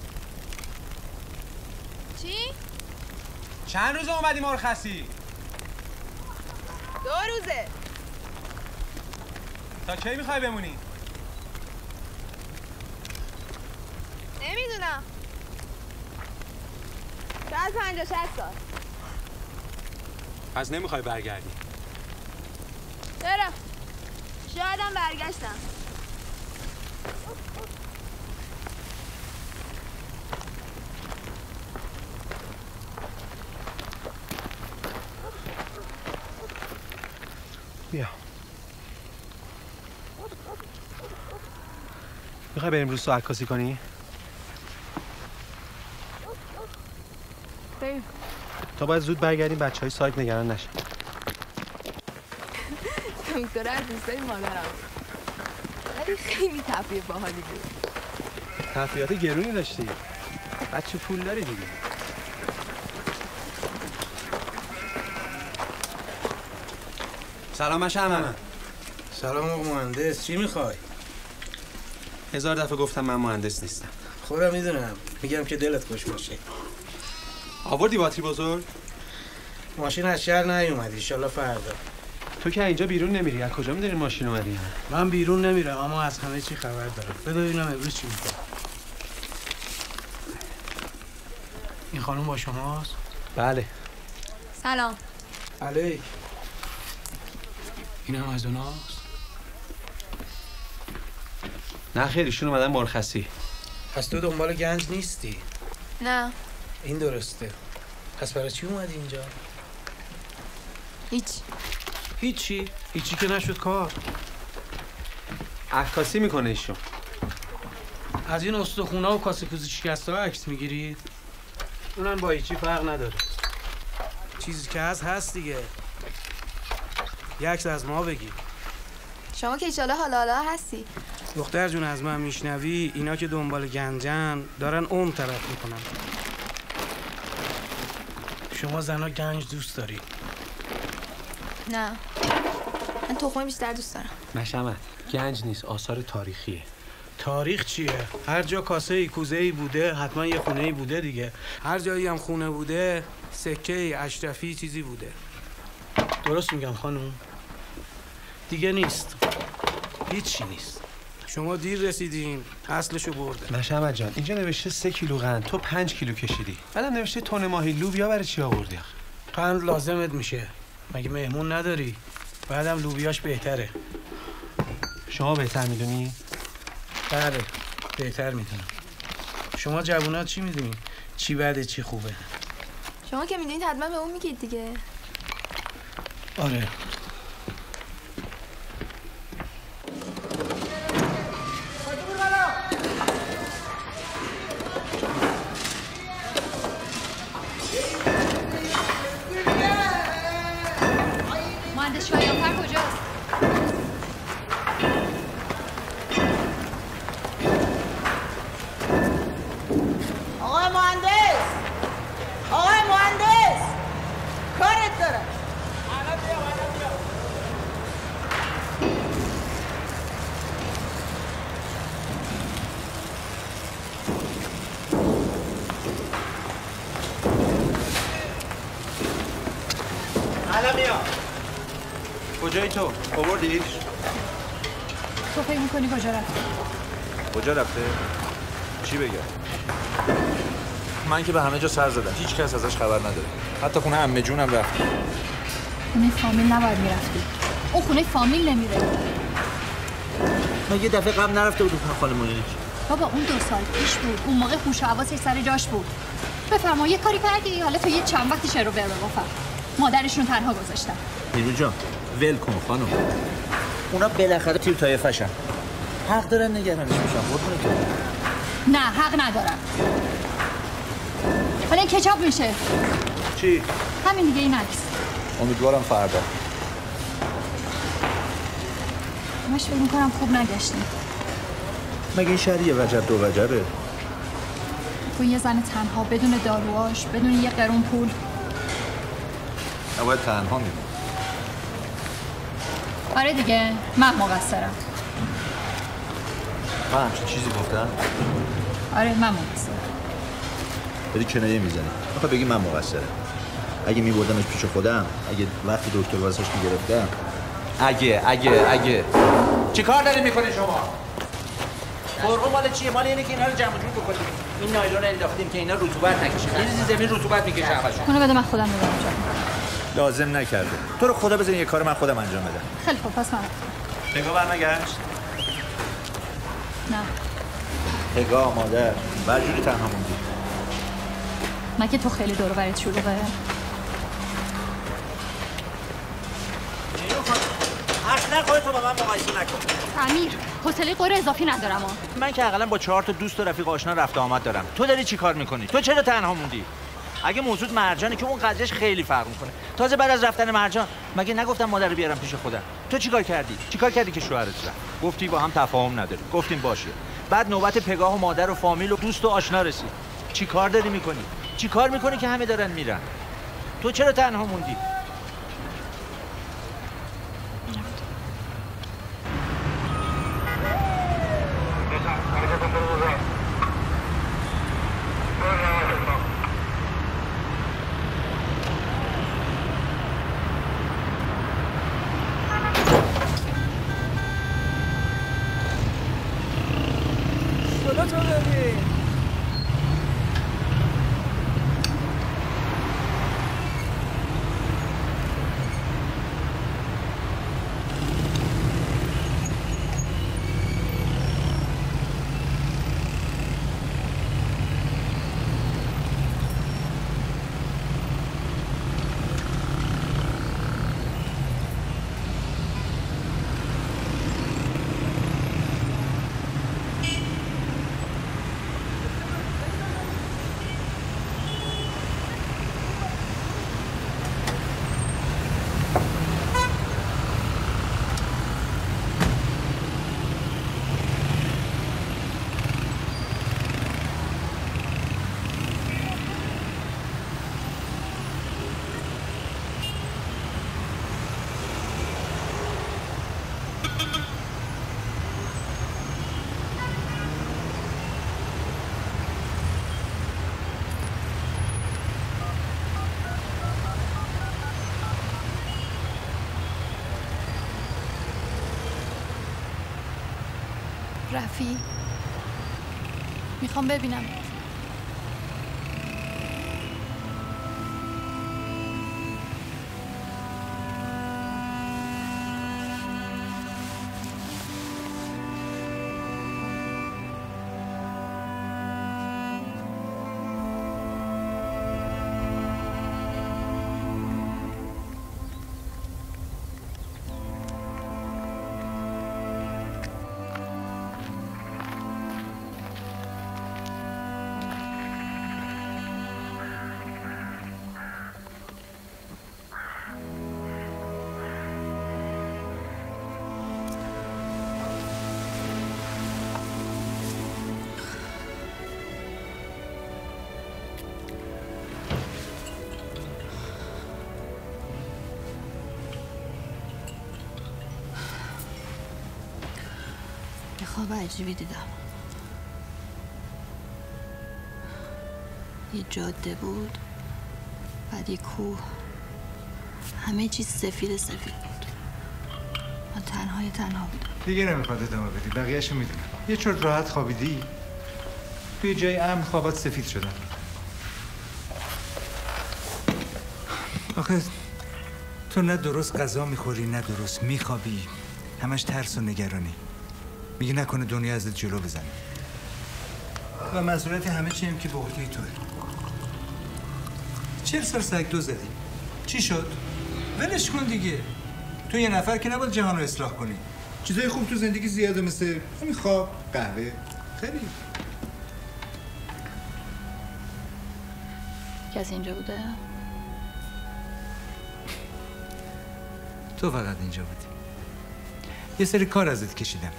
چی؟ چند روز اومدی مرخصی؟ 2 روزه. تا کی میخوای بمونی؟ نمیدونم. شاید 50-60 سال. پس نمیخوای برگردی؟ چرا؟ شایدم برگشتم. بیا. میخوای بریم روز تو عکاسی کنی؟ بریم. تا باید زود برگردیم بچهای سایت نگران نشن. دکتر از دوستای مادرم. ولی خیلی تفریح باحالی بود. تفریحات گرونی داشتی. بچه پول داری دیگه. سلام مشهد. سلام آقا مهندس، چی میخوای؟ 1000 دفعه گفتم من مهندس نیستم. خودم میدونم، میگم که دلت خوش باشه. آوردی باتری بزرگ؟ ماشین از شهر نیومد، ان شاءالله فردا. تو که اینجا بیرون نمیری، از کجا میدونی ماشین اومدی؟ من بیرون نمیرم اما از همه چی خبر دارم. بذار ببینم امروز چی میکنه. این خانم با شماست؟ بله. سلام. علیک. این هم از اوناست؟ نه خیلی، ایشون اومدن مرخصی. پس تو دنبال گنج نیستی؟ نه. این درسته. پس برای چی اومدی اینجا؟ هیچی که نشد کار. عکاسی میکنه ایشون. از این استخونا و کاسه کوزی شکسته ها عکس میگیرید؟ اونم با هیچی فرق نداره. چیزی که هست دیگه. یه عکس از ما بگیر. شما که ایشالا حالا هستی. دختر جون از من میشنوی؟ اینا که دنبال گنجن دارن عمر طرف میکنن. شما زنا گنج دوست داری؟ نه، من تخمه بیشتر دوست دارم. مشمت گنج نیست، آثار تاریخیه. تاریخ چیه؟ هر جا کاسه ای کوزه ای بوده حتما یه خونه ای بوده دیگه. هر جایی هم خونه بوده سکه اشرفی چیزی بوده. درست میگم خانم؟ دیگه نیست، هیچی نیست. شما دیر رسیدین، اصلشو برده. مشمت جان اینجا نوشته 3 کیلو قند، تو 5 کیلو کشیدی. بعدم نوشته تن ماهی لوبیا برای چی آوردی؟ قند لازمت میشه، مگه مهمون نداری؟ بعدم لوبیاش بهتره. شما بهتر میدونی؟ بله بهتر میدونم. شما جوونا چی میدونین؟ چی بده چی خوبه؟ شما که میدونید حتما به اون میگید دیگه. آره. مهندس شایان‌فر کجاست؟ آقای مهندس! آقای مهندس! کارت دارم. الان میام. کجایی تو؟ آوردیش؟ تو فکر می‌کنی کجا رفت؟ کجا رفته؟ چی بگم؟ من که به همه جا سر زدم، هیچ کس ازش خبر نداره. حتی خونه عمه جونم رفت. خونه فامیل نباید میرفتی. اون خونه فامیل نمیره. من یه دفعه قبل نرفته بودم خاله مونیک. بابا اون 2 سال پیش بود. اون موقع هوش و حواسش سر جاش بود. بفرما یه کاری کردی حالا تو یه چند وقتی شروع به بفهم. مادرشون تنها گذاشتن. نیرو جان ول کن خانم. اونا بالاخره تیر طایفه‌شن. حق دارن نگرانش بشن. قربونت برم. نه حق ندارم. حالا این کچاپ میشه. چی؟ همین دیگه این عکس. امیدوارم فردا. همش فکر می‌کنم خوب نگشتیم. مگه این شهر یه وجب 2 وجبه؟ تو یه زن تنها بدون داروهاش، بدون یه قرون پول. نباید تنها میمون. آره دیگه من مقصرم. من همچین چیزی گفتم؟ آره من مقصرم. بدی کنایه میزنی. میخوای بگی من مقصرم. اگه میبردمش پیش خودم، اگه وقتی دکتر واسش میگرفتم، اگه چی کار داری میکنی شما؟ فرقه مال چیه؟ مال اینه که اینا رو جمع جور بکنیم. این نایلون انداختیم که اینا رطوبت نکشه. این زمین رطوبت میکشه همشون. اونو بده من خودم میبرم جا. لازم نکرده. تو رو خدا بزن یه کار من خودم انجام بدم. خیلی خوب پس من. نگاه برنگشت. نه. پگاه مادر برجوری تنها موندی. من که تو خیلی دور و برت شلوغه. اصلا خودتو با من مقایسه نکن. امیر حوصله قره اضافی ندارم. من که حداقل با 4 تا دوست و رفیق آشنا رفت آمد دارم. تو داری چی کار میکنی؟ تو چرا تنها موندی؟ اگه موضوع مرجانه که اون قضیهش خیلی فرق میکنه. تازه بعد از رفتن مرجان مگه نگفتم مادر رو بیارم پیش خودم؟ تو چیکار کردی؟ چیکار کردی که شوهرت رفت؟ گفتی با هم تفاهم نداری. گفتیم باشه. بعد نوبت پگاه و مادر و فامیل و دوست و آشنا رسید. چیکار داری میکنی؟ چیکار میکنی که همه دارن میرن؟ تو چرا تنها موندی؟ رفی میخوام ببینم. خواب عجیبی دیدم. یه جاده بود، بعد یه کوه، همه چیز سفید سفید بود. من تنها بودم. دیگه نمیخواد ادامه بدی، بقیه‌شو میدونم. یه چرت راحت خوابیدی، توی جای امن خوابات سفید شدن. آخه تو نه درست غذا میخوری نه درست میخوابی، همش ترس و نگرانی. میگه نکنه دنیا ازت جلو بزنه و مسئولیت همه چی هم که به عهده توئه. 40 سال سگدو زدی، چی شد؟ ولش کن دیگه. تو یه نفر که نباید جهان رو اصلاح کنی. چیزای خوب تو زندگی زیاده، مثل همین خواب، قهوه، خیلی. کسی اینجا بوده؟ تو فقط اینجا بودی. یه سری کار ازت کشیدم.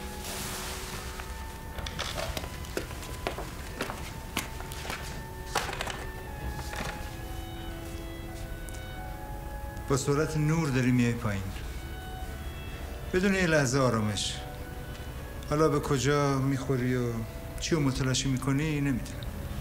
با سرعت نور داری میای پایین، بدون یه لحظه آرامش. حالا به کجا میخوری و چی رو متلاشی میکنی نمیدونم.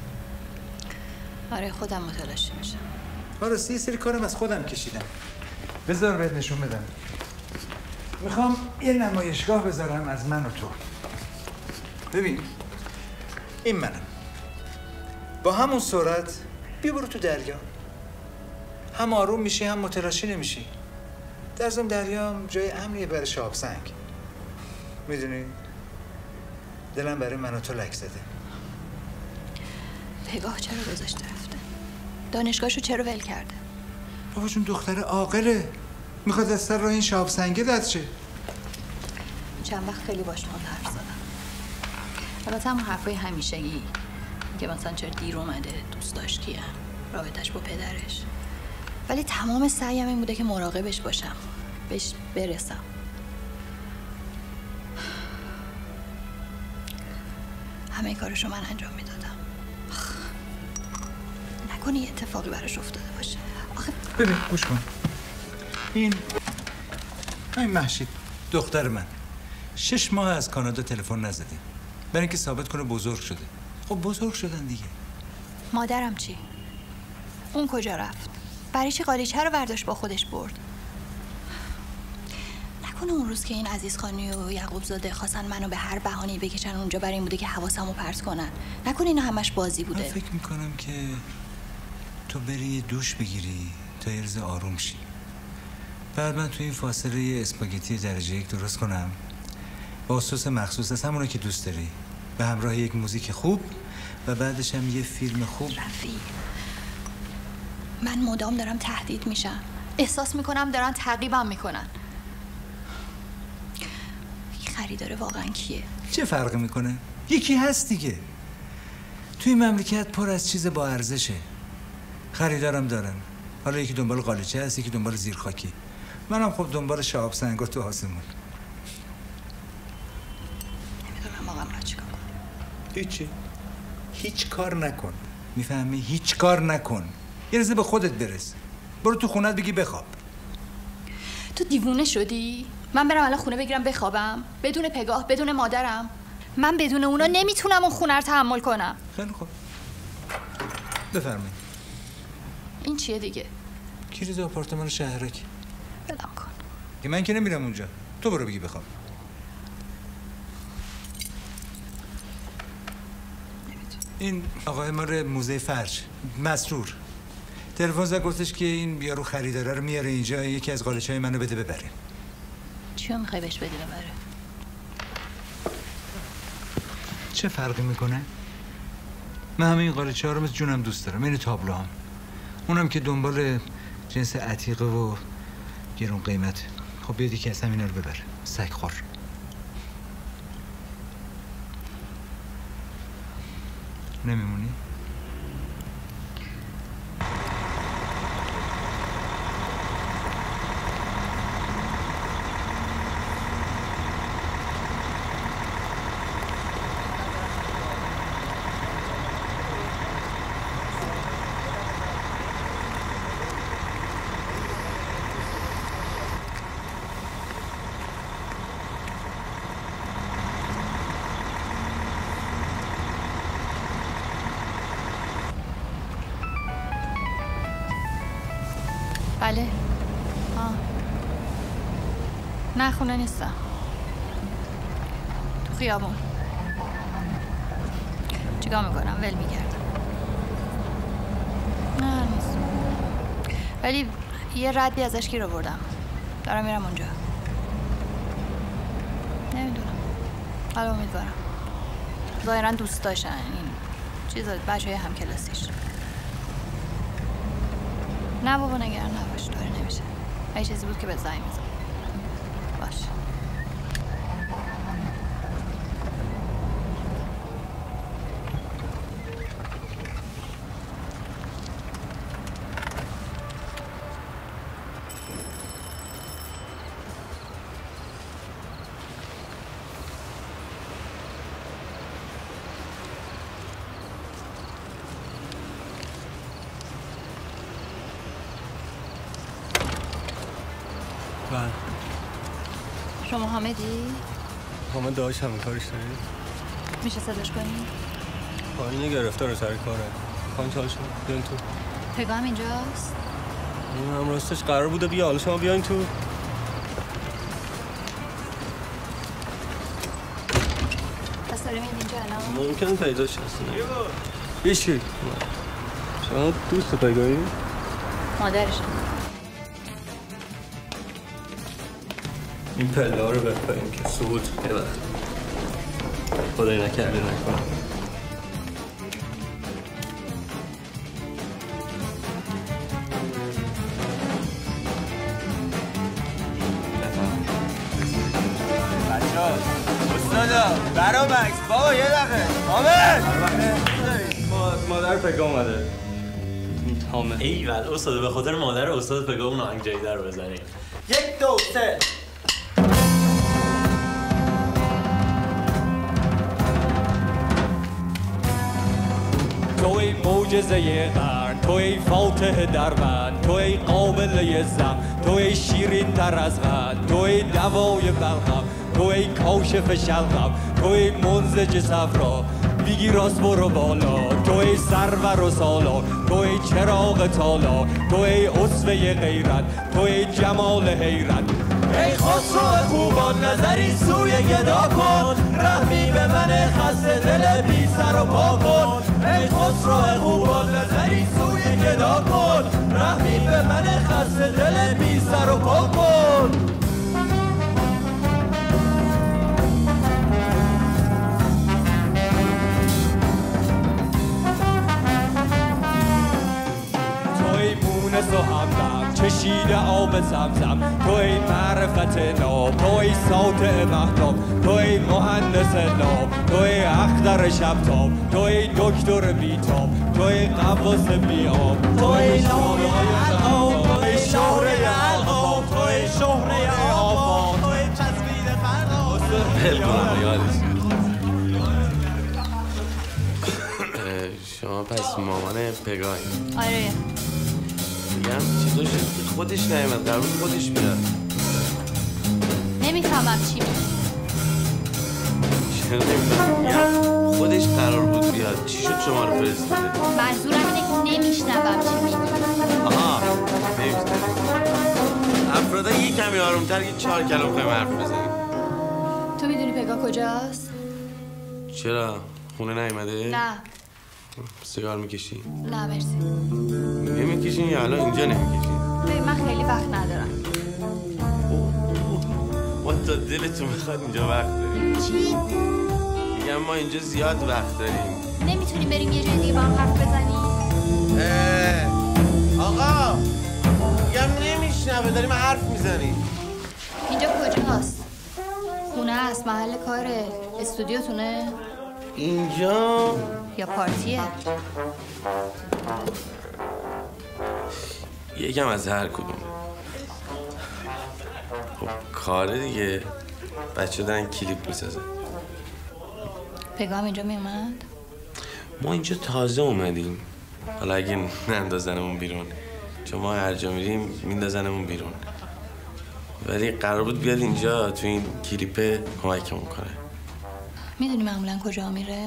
آره خودم متلاشی میشم. آره یه سری کارم از خودم کشیدم. بذار بهت نشون بدم. میخوام یه نمایشگاه بذارم از من و تو. ببین این منم، با همون سرعت بیا برو تو دریا. هم آروم میشی هم متلاشی نمیشی. در ضمن دریا جای امنیه برای شهاب سنگ. میدونی دلم برای من و تو لک زده. پگاه چرا گذاشته رفته؟ دانشگاهشو چرا ول کرده؟ بابا جون دختر عاقله، میخواد از سر راه این شهاب سنگه رد شه. چند وقت خیلی باش حرف زدم. البته هم حرفای همیشگی که مثلا چرا دیر اومده، دوست داشت کیه، رابطش با پدرش. ولی تمام سعیم این بوده که مراقبش باشم، بهش برسم. همه کارشو من انجام میدادم. نکنه یه اتفاقی براش افتاده باشه. آخه ببین گوش کن، این مهشید دختر من 6 ماه از کانادا تلفن نزده برای اینکه ثابت کنه بزرگ شده. خب بزرگ شدن دیگه. مادرم چی؟ اون کجا رفت؟ برای چی قالیچه رو برداشت با خودش برد؟ نکنه اون روز که این عزیز خانی و یعقوب زاده خواستن منو به هر بهانه‌ای بکشن اونجا برای این بوده که حواسمو پرت کنن؟ نکنه اینا همش بازی بوده؟ من فکر میکنم که تو بری یه دوش بگیری تا یه روز آروم شی. بعد من تو این فاصله یه اسپاگتی درجه 1 درست کنم با سس مخصوص از همونو که دوست داری، به همراه یک موزیک خوب و بعدش هم یه فیلم خوب. رفیع، من مدام دارم تهدید میشم. احساس میکنم دارن تعقیبم میکنن. این خریداره واقعا کیه؟ چه فرقی میکنه؟ یکی هست دیگه. توی مملکت پر از چیز با ارزشه. خریدارم دارن. حالا یکی دنبال قالیچه هست، یکی دنبال زیرخاکی. منم خب دنبال شهاب سنگا تو آسمون. نمیدونم واقعا باید چیکار کنم. هیچی. هیچ کار نکن. میفهمی؟ هیچ کار نکن. یه روزه به خودت برس. برو تو خونت بگی بخواب. تو دیوونه شدی؟ من برم الان خونه بگیرم بخوابم؟ بدون پگاه، بدون مادرم؟ من بدون اونا نمیتونم اون خونه رو تحمل کنم. خیلی خوب. بفرمایید. این چیه دیگه؟ کلید آپارتمان شهرک. بدم کن. من که نمیرم اونجا. تو برو بگی بخواب. این آقای مال موزه فرش مسرور تلفن زد گفتش که این یارو خریداره رو میاره اینجا یکی از قالچای منو بده ببره. چیو میخوای بهش بدی ببره؟ چه فرقی میکنه؟ من همه این قالچه ها رو مثل جونم دوست دارم. این تابلوام اونم که دنبال جنس عتیقه و گرون قیمت. خب بیادی که از همینا رو ببره. سگ خور. نمیمونی؟ بله. نه خونه نیستم. تو خیابون. چیکار میکنم؟ ول میگردم. نه نیست. ولی یه ردی ازش گیر آوردم. دارم میرم اونجا. نمیدونم. حالا امیدوارم. ظاهرا دوست داشتن این چیزا بچه‌های همکلاسیش. نه بابا نگران نباش طوری نمیشه. اگه چیزی بود که به زنگ میزنم. باش. شما حامدی؟ حامد داشت همه کارش داری؟ میشه صداش کنی؟ پایینه گرفتار سر کاره پایین چال شد بیاین تو پگاه هم اینجاست؟ هم راستش قرار بوده بیا حالا شما بیاین تو پس داریم اینجا الان؟ ممکنه پیداش هستی بیشی شما دوست پگاهی؟ مادرشم این پله ها رو بپاییم که سود یه وقت خدای نکرده نکنم بچه ها استادا برامکس بابا یه دقیقه حامد مادر پگاه اومده حامد ایول استادا به خاطر مادر استاد پگاه اون آهنگ جدیده رو بزنیم 1 2 3 توی معجزه قرن توی فاتح دربند توی قابل زم توی شیرین تر از قند توی دوای بلغم توی کاشف شلغم توی منزج صفرا بیگی راست برو بالا توی سرور و سالا توی چراغ تالا توی عصوه غیرت توی جمال حیرت ای خسرو خوبان نظری سوی گدا کن رحمی به من خسته دل بی سر و پا کن ای خسرو خوبان نظری سوی گدا کن رحمی به من خسته دل بی سر و پا کن مونس و همدم چشیده آب زمزم توی معرفت ناب توی ساطع مهتاب توی مهندس ناب توی اختر شبتاب توی دکتر بیتاب توی قواس بیاب توی شهره القاب توی شهره القاب توی شهره آباد توی چسبید فردا شما پس مامان پگاهی آره میگم چطور شد که خودش نیامد قرار بود خودش بیاد نمیفهمم چی میگی چرا نمیفهمم میگم خودش قرار بود بیاد چی شد شما رو فرستاده منظورم اینه که نمیشنوم چی میگی آها نمیشنوم افرادا یه کمی آرومتر که 4 کلمه خواهیم حرف بزنیم تو میدونی پگاه کجاست؟ چرا؟ خونه نیومده؟ نه سیگار میکشی؟ نه مرسی. نمیکشی یا الان اینجا نمیکشی؟ ببین من خیلی وقت ندارم. ما تا دلتون میخواد اینجا وقت داریم. چی؟ میگم ما اینجا زیاد وقت داریم. نمیتونیم بریم یه جای دیگه با هم حرف بزنیم؟ آقا میگم نمیشنوه، داریم حرف میزنیم. اینجا کجاست؟ خونه است، محل کاره، استودیوتونه؟ اینجا یا پارتیه؟ یکم از هر کدوم. خب کاره دیگه، بچه دارن کلیپ میسازن. پگام اینجا میومد؟ ما اینجا تازه اومدیم، حالا اگه نندازنمون بیرون، چون ما هر جا میریم میندازنمون بیرون، ولی قرار بود بیاد اینجا تو این کلیپ کمکمون کنه. میدونی معمولا کجا میره؟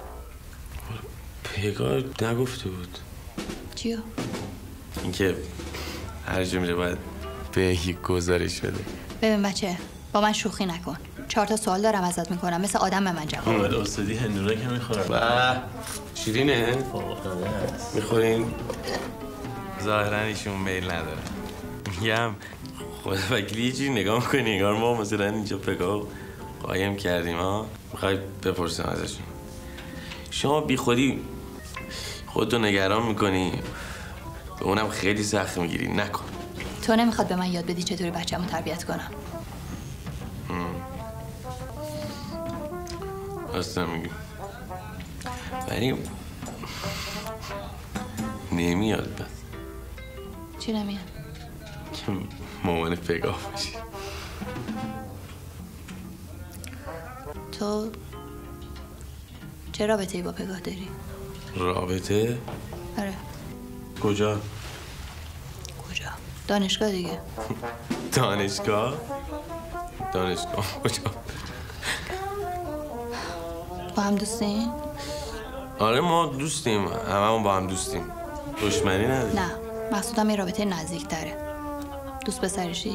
پگاه نگفته بود. چیو؟ اینکه هر جا میره باید به یک گزارش بده. ببین بچه، با من شوخی نکن. 4 تا سوال دارم ازت میکنم، مثل آدم به من جواب بده. حامد استادی هندونه که میخورم. به شیرینه؟ فوق‌العاده است. میخورین؟ ظاهرا ایشون میل نداره. میگم خدا وکیلی یه جوری نگاه میکنی انگار ما مثلا اینجا پگاه قایم کردیم ها. میخوای بپرسیم ازشون. شما بی خودی خودتو نگران میکنی، به اونم خیلی سخت میگیری. نکن. تو نمیخواد به من یاد بدی چطوری بچه‌مو تربیت کنم. اصلا میگم ولی نمیاد بس. چی نمیاد؟ که مامان پگاه باشی. تو چه رابطه‌ای با پگاه داری؟ رابطه؟ آره. کجا؟ کجا؟ دانشگاه دیگه. دانشگاه کجا؟ با هم دوستین؟ آره ما دوستیم، هممون با هم دوستیم. دشمنی نداریم. نه، مقصودم یه رابطه نزدیک تره. دوست پسرشی؟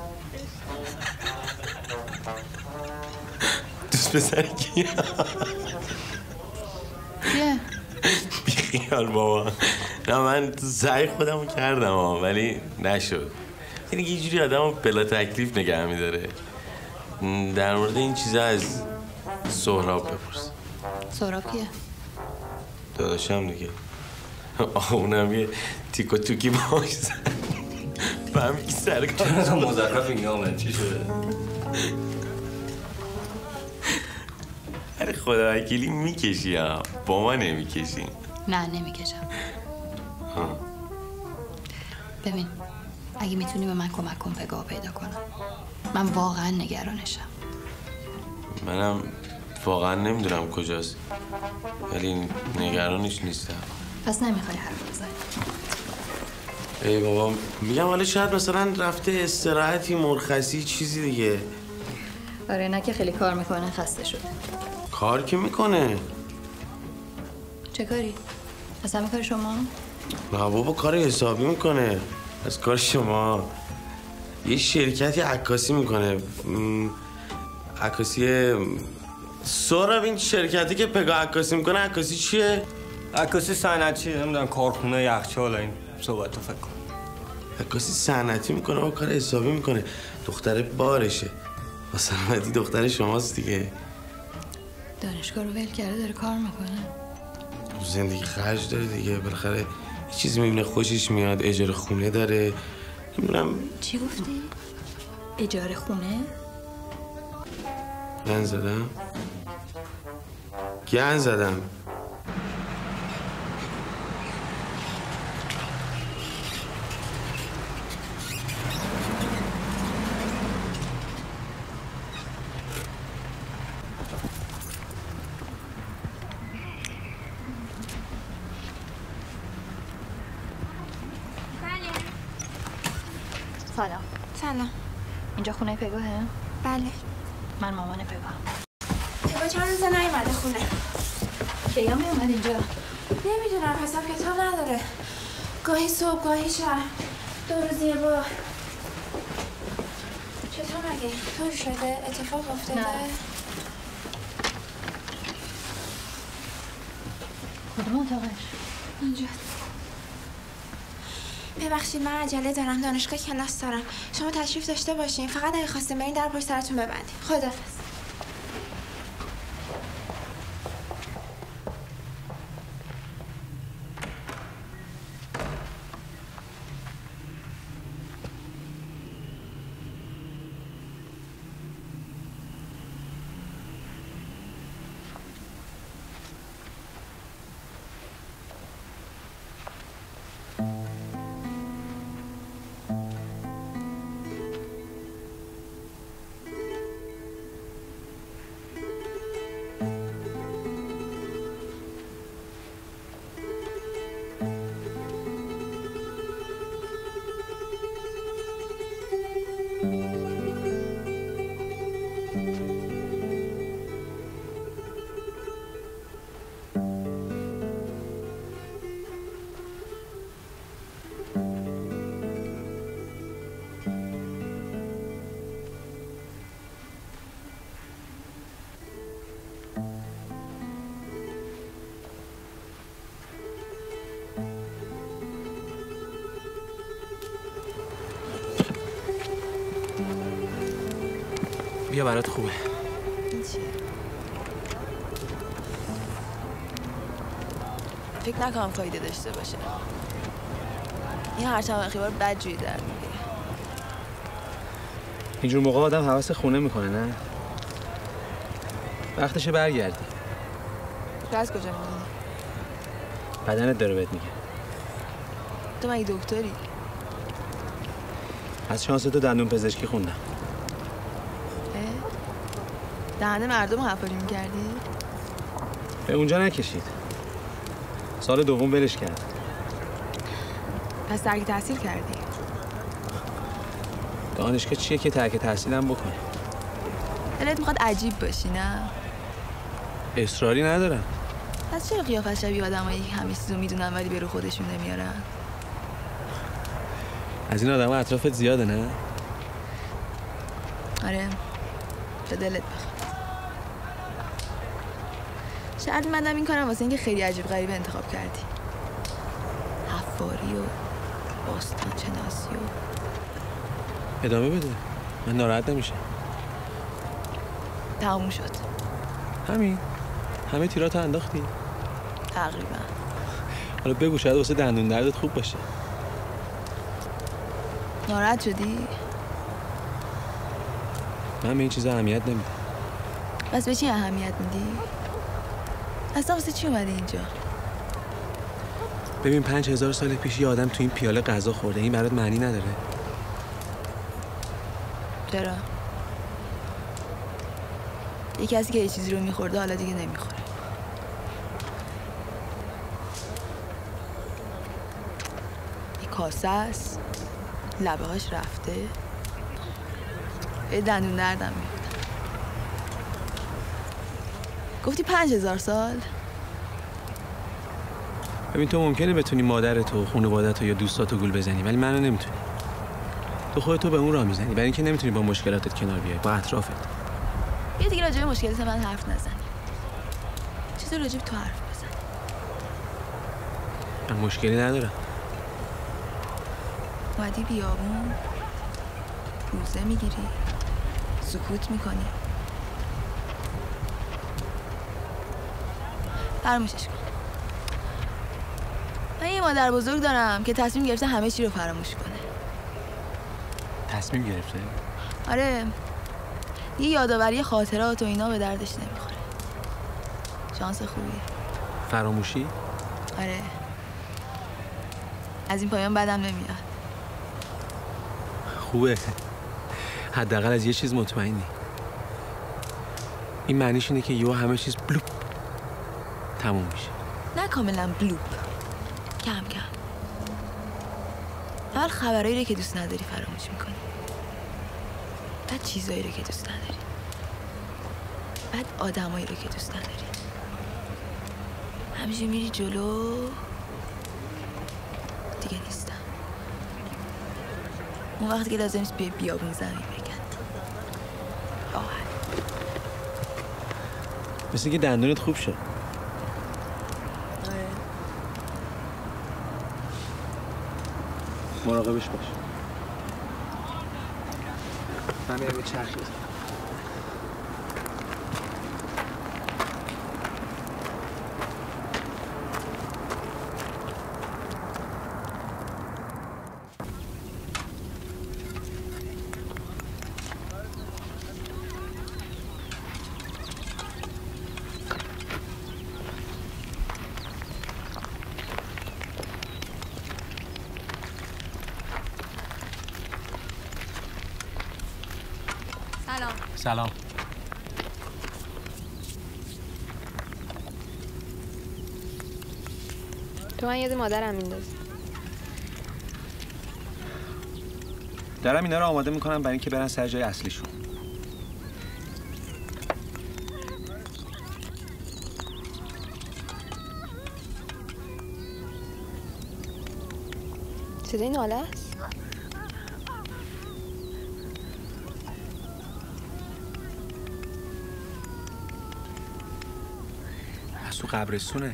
دوست پسری کیه؟ کیه؟ بیخیال بابا. نه من سعی خودمو کردم ولی نشد. یعنی یه جوری آدمو بلا تکلیف نگه میداره. در مورد این چیزا از سهراب بپرس. سهراب کیه؟ داداشم دیگه. اونم یه تیک و توکی باش زد. فهمی که سرکار چرا تو مزخرف این حامد چی شده؟ اره خدا وکیلی میکشی ها، با ما نمیکشی. نه نمیکشم. ببین اگه میتونی به من کمک کن پگاه پیدا کنم. من واقعا نگرانشم. منم واقعا نمیدونم کجاست، ولی نگرانش نیستم. پس نمیخوای حرف بزنی؟ ای بابا میگم حالا شاید مثلا رفته استراحتی، مرخصی، چیزی دیگه. آره نه که خیلی کار میکنه، خسته شده. کار که میکنه. چه کاری؟ از همه کار شما؟ نه بابا کار حسابی میکنه. از کار شما یه شرکتی عکاسی میکنه. عکاسی سهراب این شرکتی که پگاه عکاسی میکنه عکاسی چیه؟ عکاسی صنعتی، نمیدونم کارخونه یخچال این صحبتو فکر کن. عکاسی صنعتی میکنه و کار حسابی میکنه. دختر بارشه. سلامتی دختر شماست دیگه. دانشگاه رو ول کرده داره کار میکنه. زندگی خرج داره دیگه، بالاخره یه چیزی میبینه خوشش میاد. اجاره خونه داره، نمیدونم. چی گفتی؟ اجاره خونه؟ گن زدم. سلام. اینجا خونه پگاهه؟ بله. من مامان پگاهم. پگاه چند روزه نیومده خونه. کیا میومد اینجا؟ نمیدونم، حساب کتاب نداره. گاهی صبح گاهی شب، 2 روز یه بار. چطور مگه؟ طور شده؟ اتفاق افتاده؟ کدوم اتاقش؟ اینجا. ببخشید من عجله دارم، دانشگاه کلاس دارم. شما تشریف داشته باشین، فقط اگه خواستین برین در پشت سرتون ببندین. خداحافظ. بیا برات خوبه. فکر نکنم فایده داشته باشه. این هر چند خیبار بدجوری در میگیره. اینجور موقع آدم حواس خونه میکنه نه؟ وقتشه برگردی. تو از کجا میدونی؟ بدنت داره بهت میگه. تو مگه دکتری؟ از شانس تو دندون پزشکی خوندم. دهنه مردم حفاری میکردی؟ به اونجا نکشید. سال دوم ولش کرد. پس ترک تحصیل کردی؟ دانشگاه چیه که ترک تحصیلم بکنه؟ دلت میخواد عجیب باشی نه؟ اصراری ندارم. پس چرا قیافت شبیه آدمایی که همه چیزو میدونن ولی به رو خودشون نمیارن؟ از این آدم‌ها اطرافت زیاده نه؟ آره. به دلت بخواد. شرط منم این کارم واسه اینکه خیلی عجیب غریب انتخاب کردی. حفاری و باستان شناسی و ادامه بده. من ناراحت نمیشم. تموم شد. همین. همه تیراتو انداختی؟ تقریبا. حالا بگو شاید واسه دندون دردت خوب باشه. ناراحت شدی؟ من به این چیزا اهمیت نمیدم. پس به چی اهمیت میدی؟ اصلا واسه چی اومدی اینجا؟ ببین 5000 سال پیش یه آدم تو این پیاله غذا خورده. این برات معنی نداره؟ چرا؟ یه کسی که یه چیزی رو میخورده حالا دیگه نمیخوره. یه کاسه است، لبه هاش رفته، یه دندون دردم میاد. گفتی 5000 سال؟ ببین تو ممکنه بتونی مادرتو، خانواده‌تو یا دوستاتو گول بزنی ولی منو نمیتونی. تو خودتو به اون راه میزنی برای اینکه نمیتونی با مشکلاتت کنار بیای، با اطرافت. یه دیگه راجع به مشکلات من حرف نزنی. چیزی راجع به تو حرف بزن. من مشکلی ندارم. اومدی بیابون، روزه میگیری، سکوت میکنی. فراموشش کن. من یه مادر بزرگ دارم که تصمیم گرفته همه چی رو فراموش کنه. تصمیم گرفته؟ آره. یه یادآوری خاطرات و اینا به دردش نمیخوره. شانس خوبیه. فراموشی؟ آره. از این پایان بدم نمیاد. خوبه. حداقل از یه چیز مطمئنی. این معنیش اینه که یهو همه چیز بلوپ تموم میشه. نه کاملا بلوپ. کم کم. اول خبرایی رو که دوست نداری فراموش میکنی. بعد چیزایی رو که دوست نداری. بعد آدمایی رو که دوست نداری. همینجوری میری جلو. دیگه نیستم. اون وقتی که لازم نیست بیای بیابون زمین بگن. راحت. مثل که دندونت خوب شد. آره. مراقبش باش. من میرم یه چرخی بزنم. سلام. تو من یاد مادرم میندازی. دارم اینا رو آماده میکنم برای اینکه برن سر جای اصلیشون. صدای ناله است؟ از تو قبرستونه.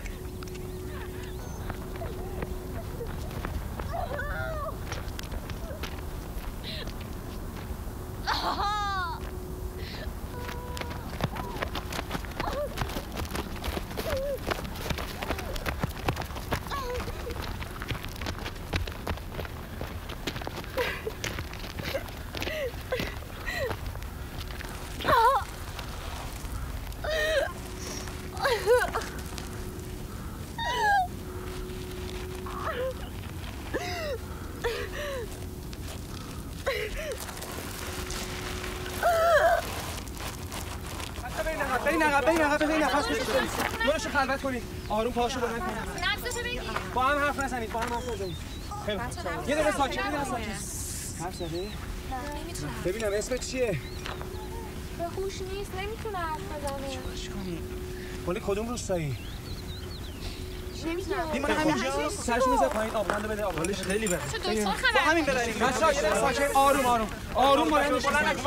نورش خلوت کنید. آروم پاشو بلند کنید. نفسشو بگیر. با هم حرف نزنید. خیلی یه دقیقه ساکت. حرف زدی؟ نه نمیتونم. ببینم اسمت چیه؟ به هوش نیست، نمیتونه حرف بزنه. چیکارش کنی؟ مال کدوم روستایی؟ نمیتونم. این مال همینجا؟ سرش میزه پایین آبلند بده. آبلندش خیلی بده. با همین ببریم. ساکت. آروم مانندش.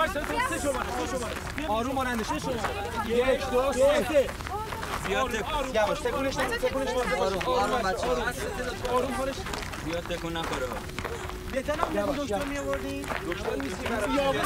آروم مانندش. 1 2 3 زیاد یواش تکونش آروم بچه‌ها آروم حالش زیاد تکون نخوره. بهتره میگم دکتر میآوردی دکتر نیستی برای یواش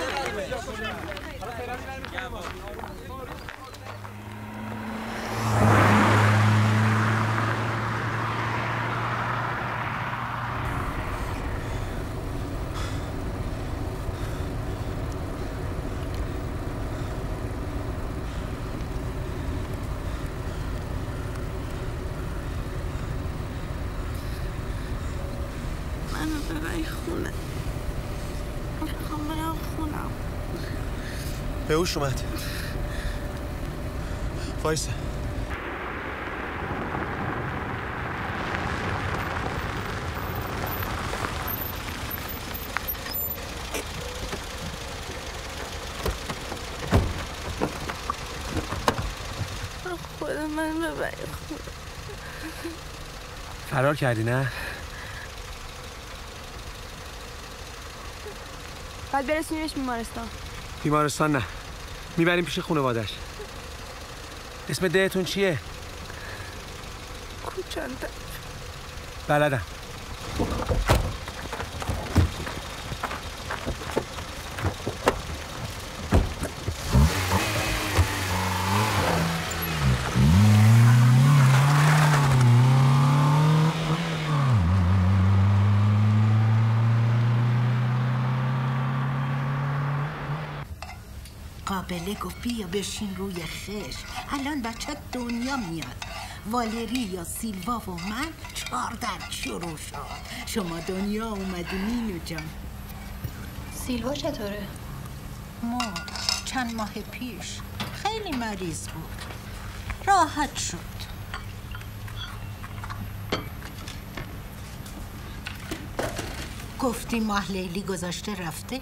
به هوش اومد. وایسا. خدا من ببری خونه. فرار کردی نه؟ باید برسونیمش بیمارستان. بیمارستان نه. میبریم پیش خانواده‌اش. اسم دهتون چیه؟ کوچنده. بلدم. قابله گفت بیا بشین روی خش. الان بچه دنیا میاد. والری یا سیلوا و من 4 در شروع شد. شما دنیا اومدی مینو جان. سیلوا چطوره؟ چند ماه پیش خیلی مریض بود. راحت شد. گفتی ماه لیلی گذاشته رفته؟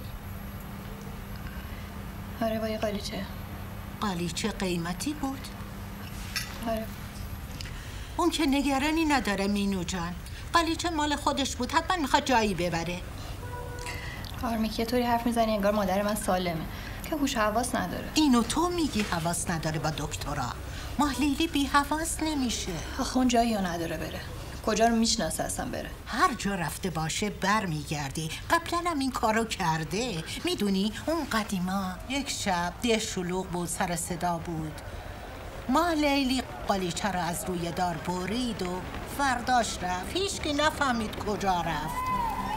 آره با یه قالیچه. قالیچه قیمتی بود؟ آره. اون که نگرانی نداره مینو جان. قالیچه مال خودش بود، حتما میخواد جایی ببره. آرمیک یه طوری حرف میزنی انگار مادر من سالمه که هوش حواس نداره. اینو تو میگی حواس نداره با دکترا. ماه لیلی بی حواس نمیشه. آخه اون جایی نداره بره. کجا رو میشناسه اصلا بره؟ هر جا رفته باشه برمیگردی. قبلا هم این کارو کرده. میدونی اون قدیما یک شب ده شلوغ بود، سر صدا بود. ما لیلی قالیچه رو از روی دار برید و فرداش رفت. هیچکی نفهمید کجا رفت.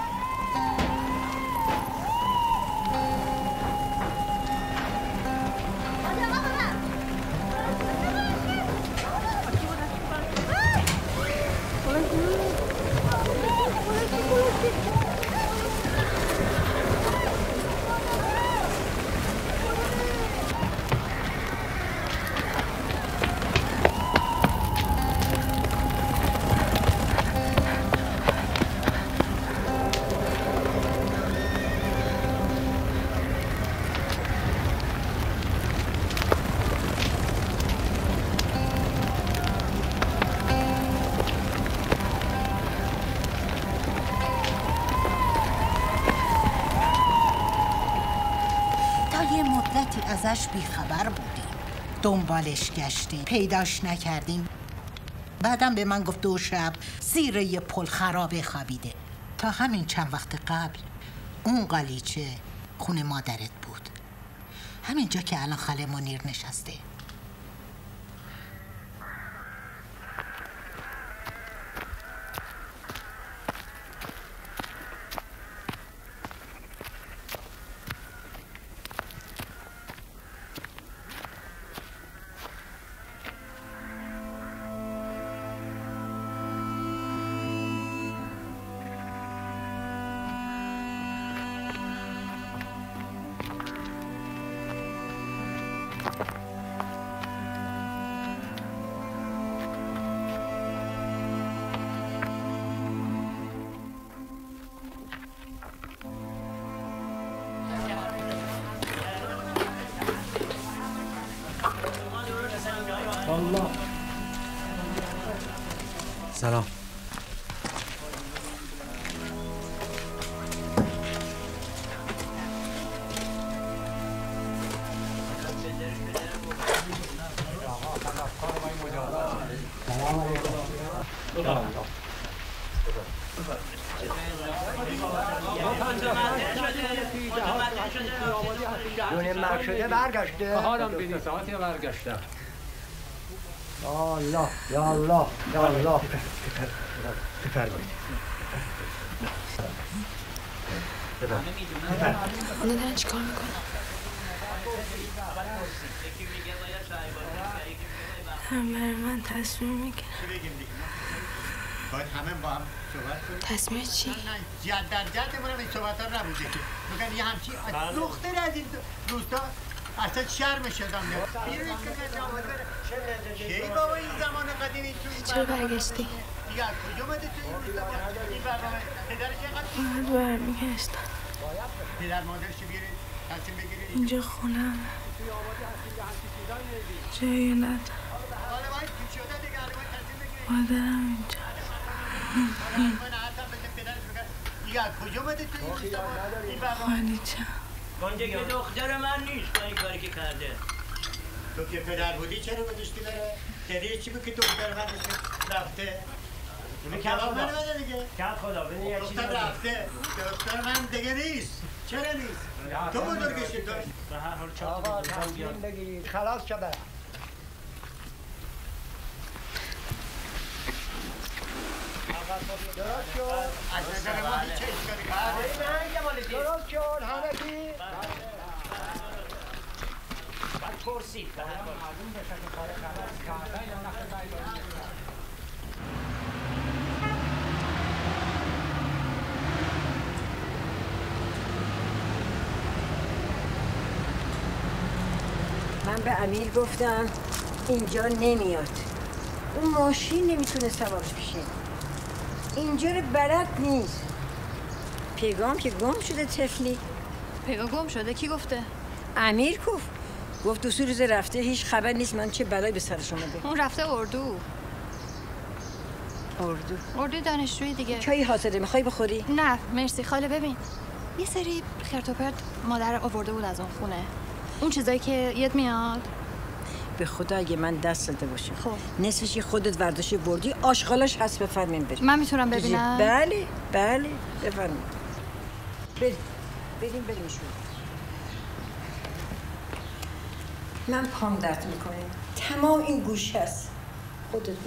ازش بیخبر بودیم، دنبالش گشتیم، پیداش نکردیم. بعدم به من گفت 2 شب زیر یه پل خرابه خوابیده. تا همین چند وقت قبل اون قالیچه خونه مادرت بود، همینجا که الان خاله منیر نشسته. سلام. دونه مرد شده برگشته؟ حالم بینی ساعتی برگشته. یا الله یا الله یا الله. بفرمایید. اونا دارن چیکار میکنن؟ هم برای من تصمیم میگیرن. باید همه با هم صحبت کنیم. تصمیم چی؟ جد در جدمونم این صحبت ها نبوده که بگن یه همچین دختر از این دوستا اصلا شرمش شدم نه. بیرون که نجامت بره. کی بابا این زمان قدیمی تو چرا برگشتی؟ دیگه از کجا اومده تو این روزا؟ این برنامه پدرش اینقدر باید برمیگشتم. پدر مادرش بیاره تصمیم بگیره. اینجا خونم جایی ندارم. مادرم اینجا. خالیچه گنجه که دختر من نیست با این کاری که کرده. تو که پدر بودی چرا گذاشتی بره؟ دریه چی بود که دختر من رفته؟ اونی کباب من بده دیگه. کم خدا بده یه چیزی دختر رفته. دختر من دیگه نیست. چرا نیست؟ تو بزرگشی تو. به هر حال آقا تصمیم بگیرید خلاص شده. درست شد. از نظر ما هیچ اشکالی کردی؟ درست شد حنفی. باید پرسید به هر حال معلوم بشه که کار خلاص کرده یا نخواهد. من به امیر گفتم اینجا نمیاد. اون ماشین نمیتونه سوارش بشه. اینجا رو بلد نیست. پیغام که گم شده طفلی. پیغام گم شده؟ کی گفته؟ امیر گفت 2 روز رفته هیچ خبر نیست. من چه بلایی به سرش اومده. اون رفته اردو. اردو دانشجوی دیگه. چایی حاضره میخوای بخوری؟ نه مرسی خاله. ببین یه سری خرت و پرت مادر آورده بود از اون خونه. اون چیزایی که یاد میاد به خدا اگه من دست داده باشم نصفش خودت ورداشی بردی آشغالاش هست بفرمین بریم. من میتونم ببینم؟ بله بله بفرمین بریم شو. من پام درد میکنه تمام این گوش هست خودت برو.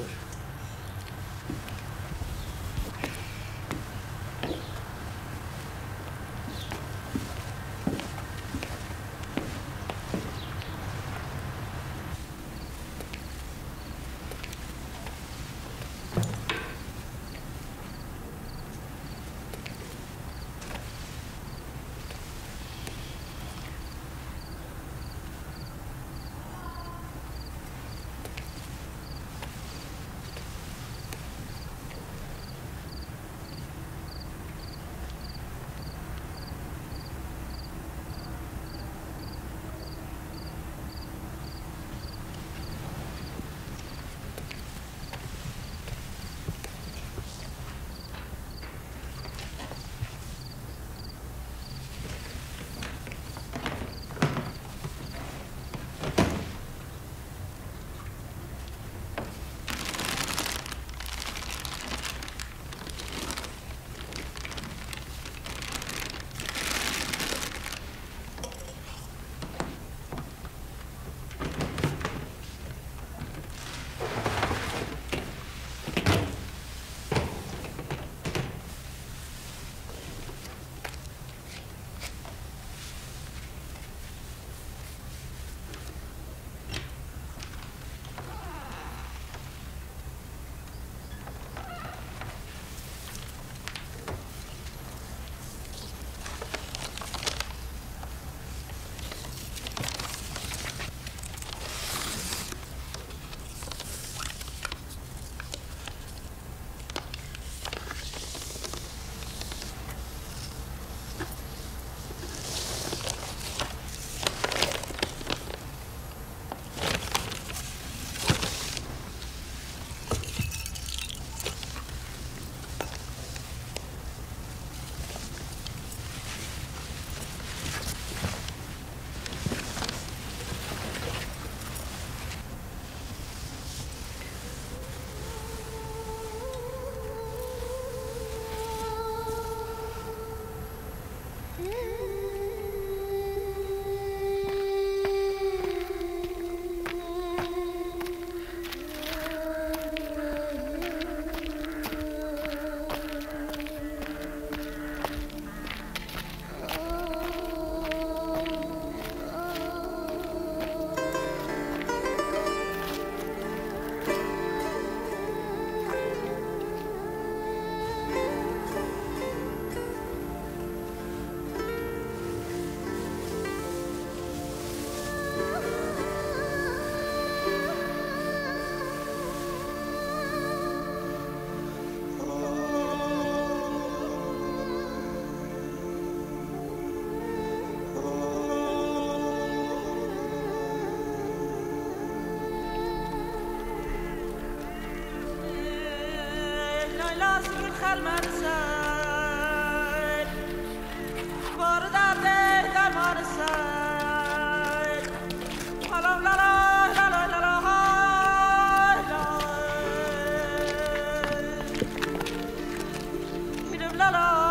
La la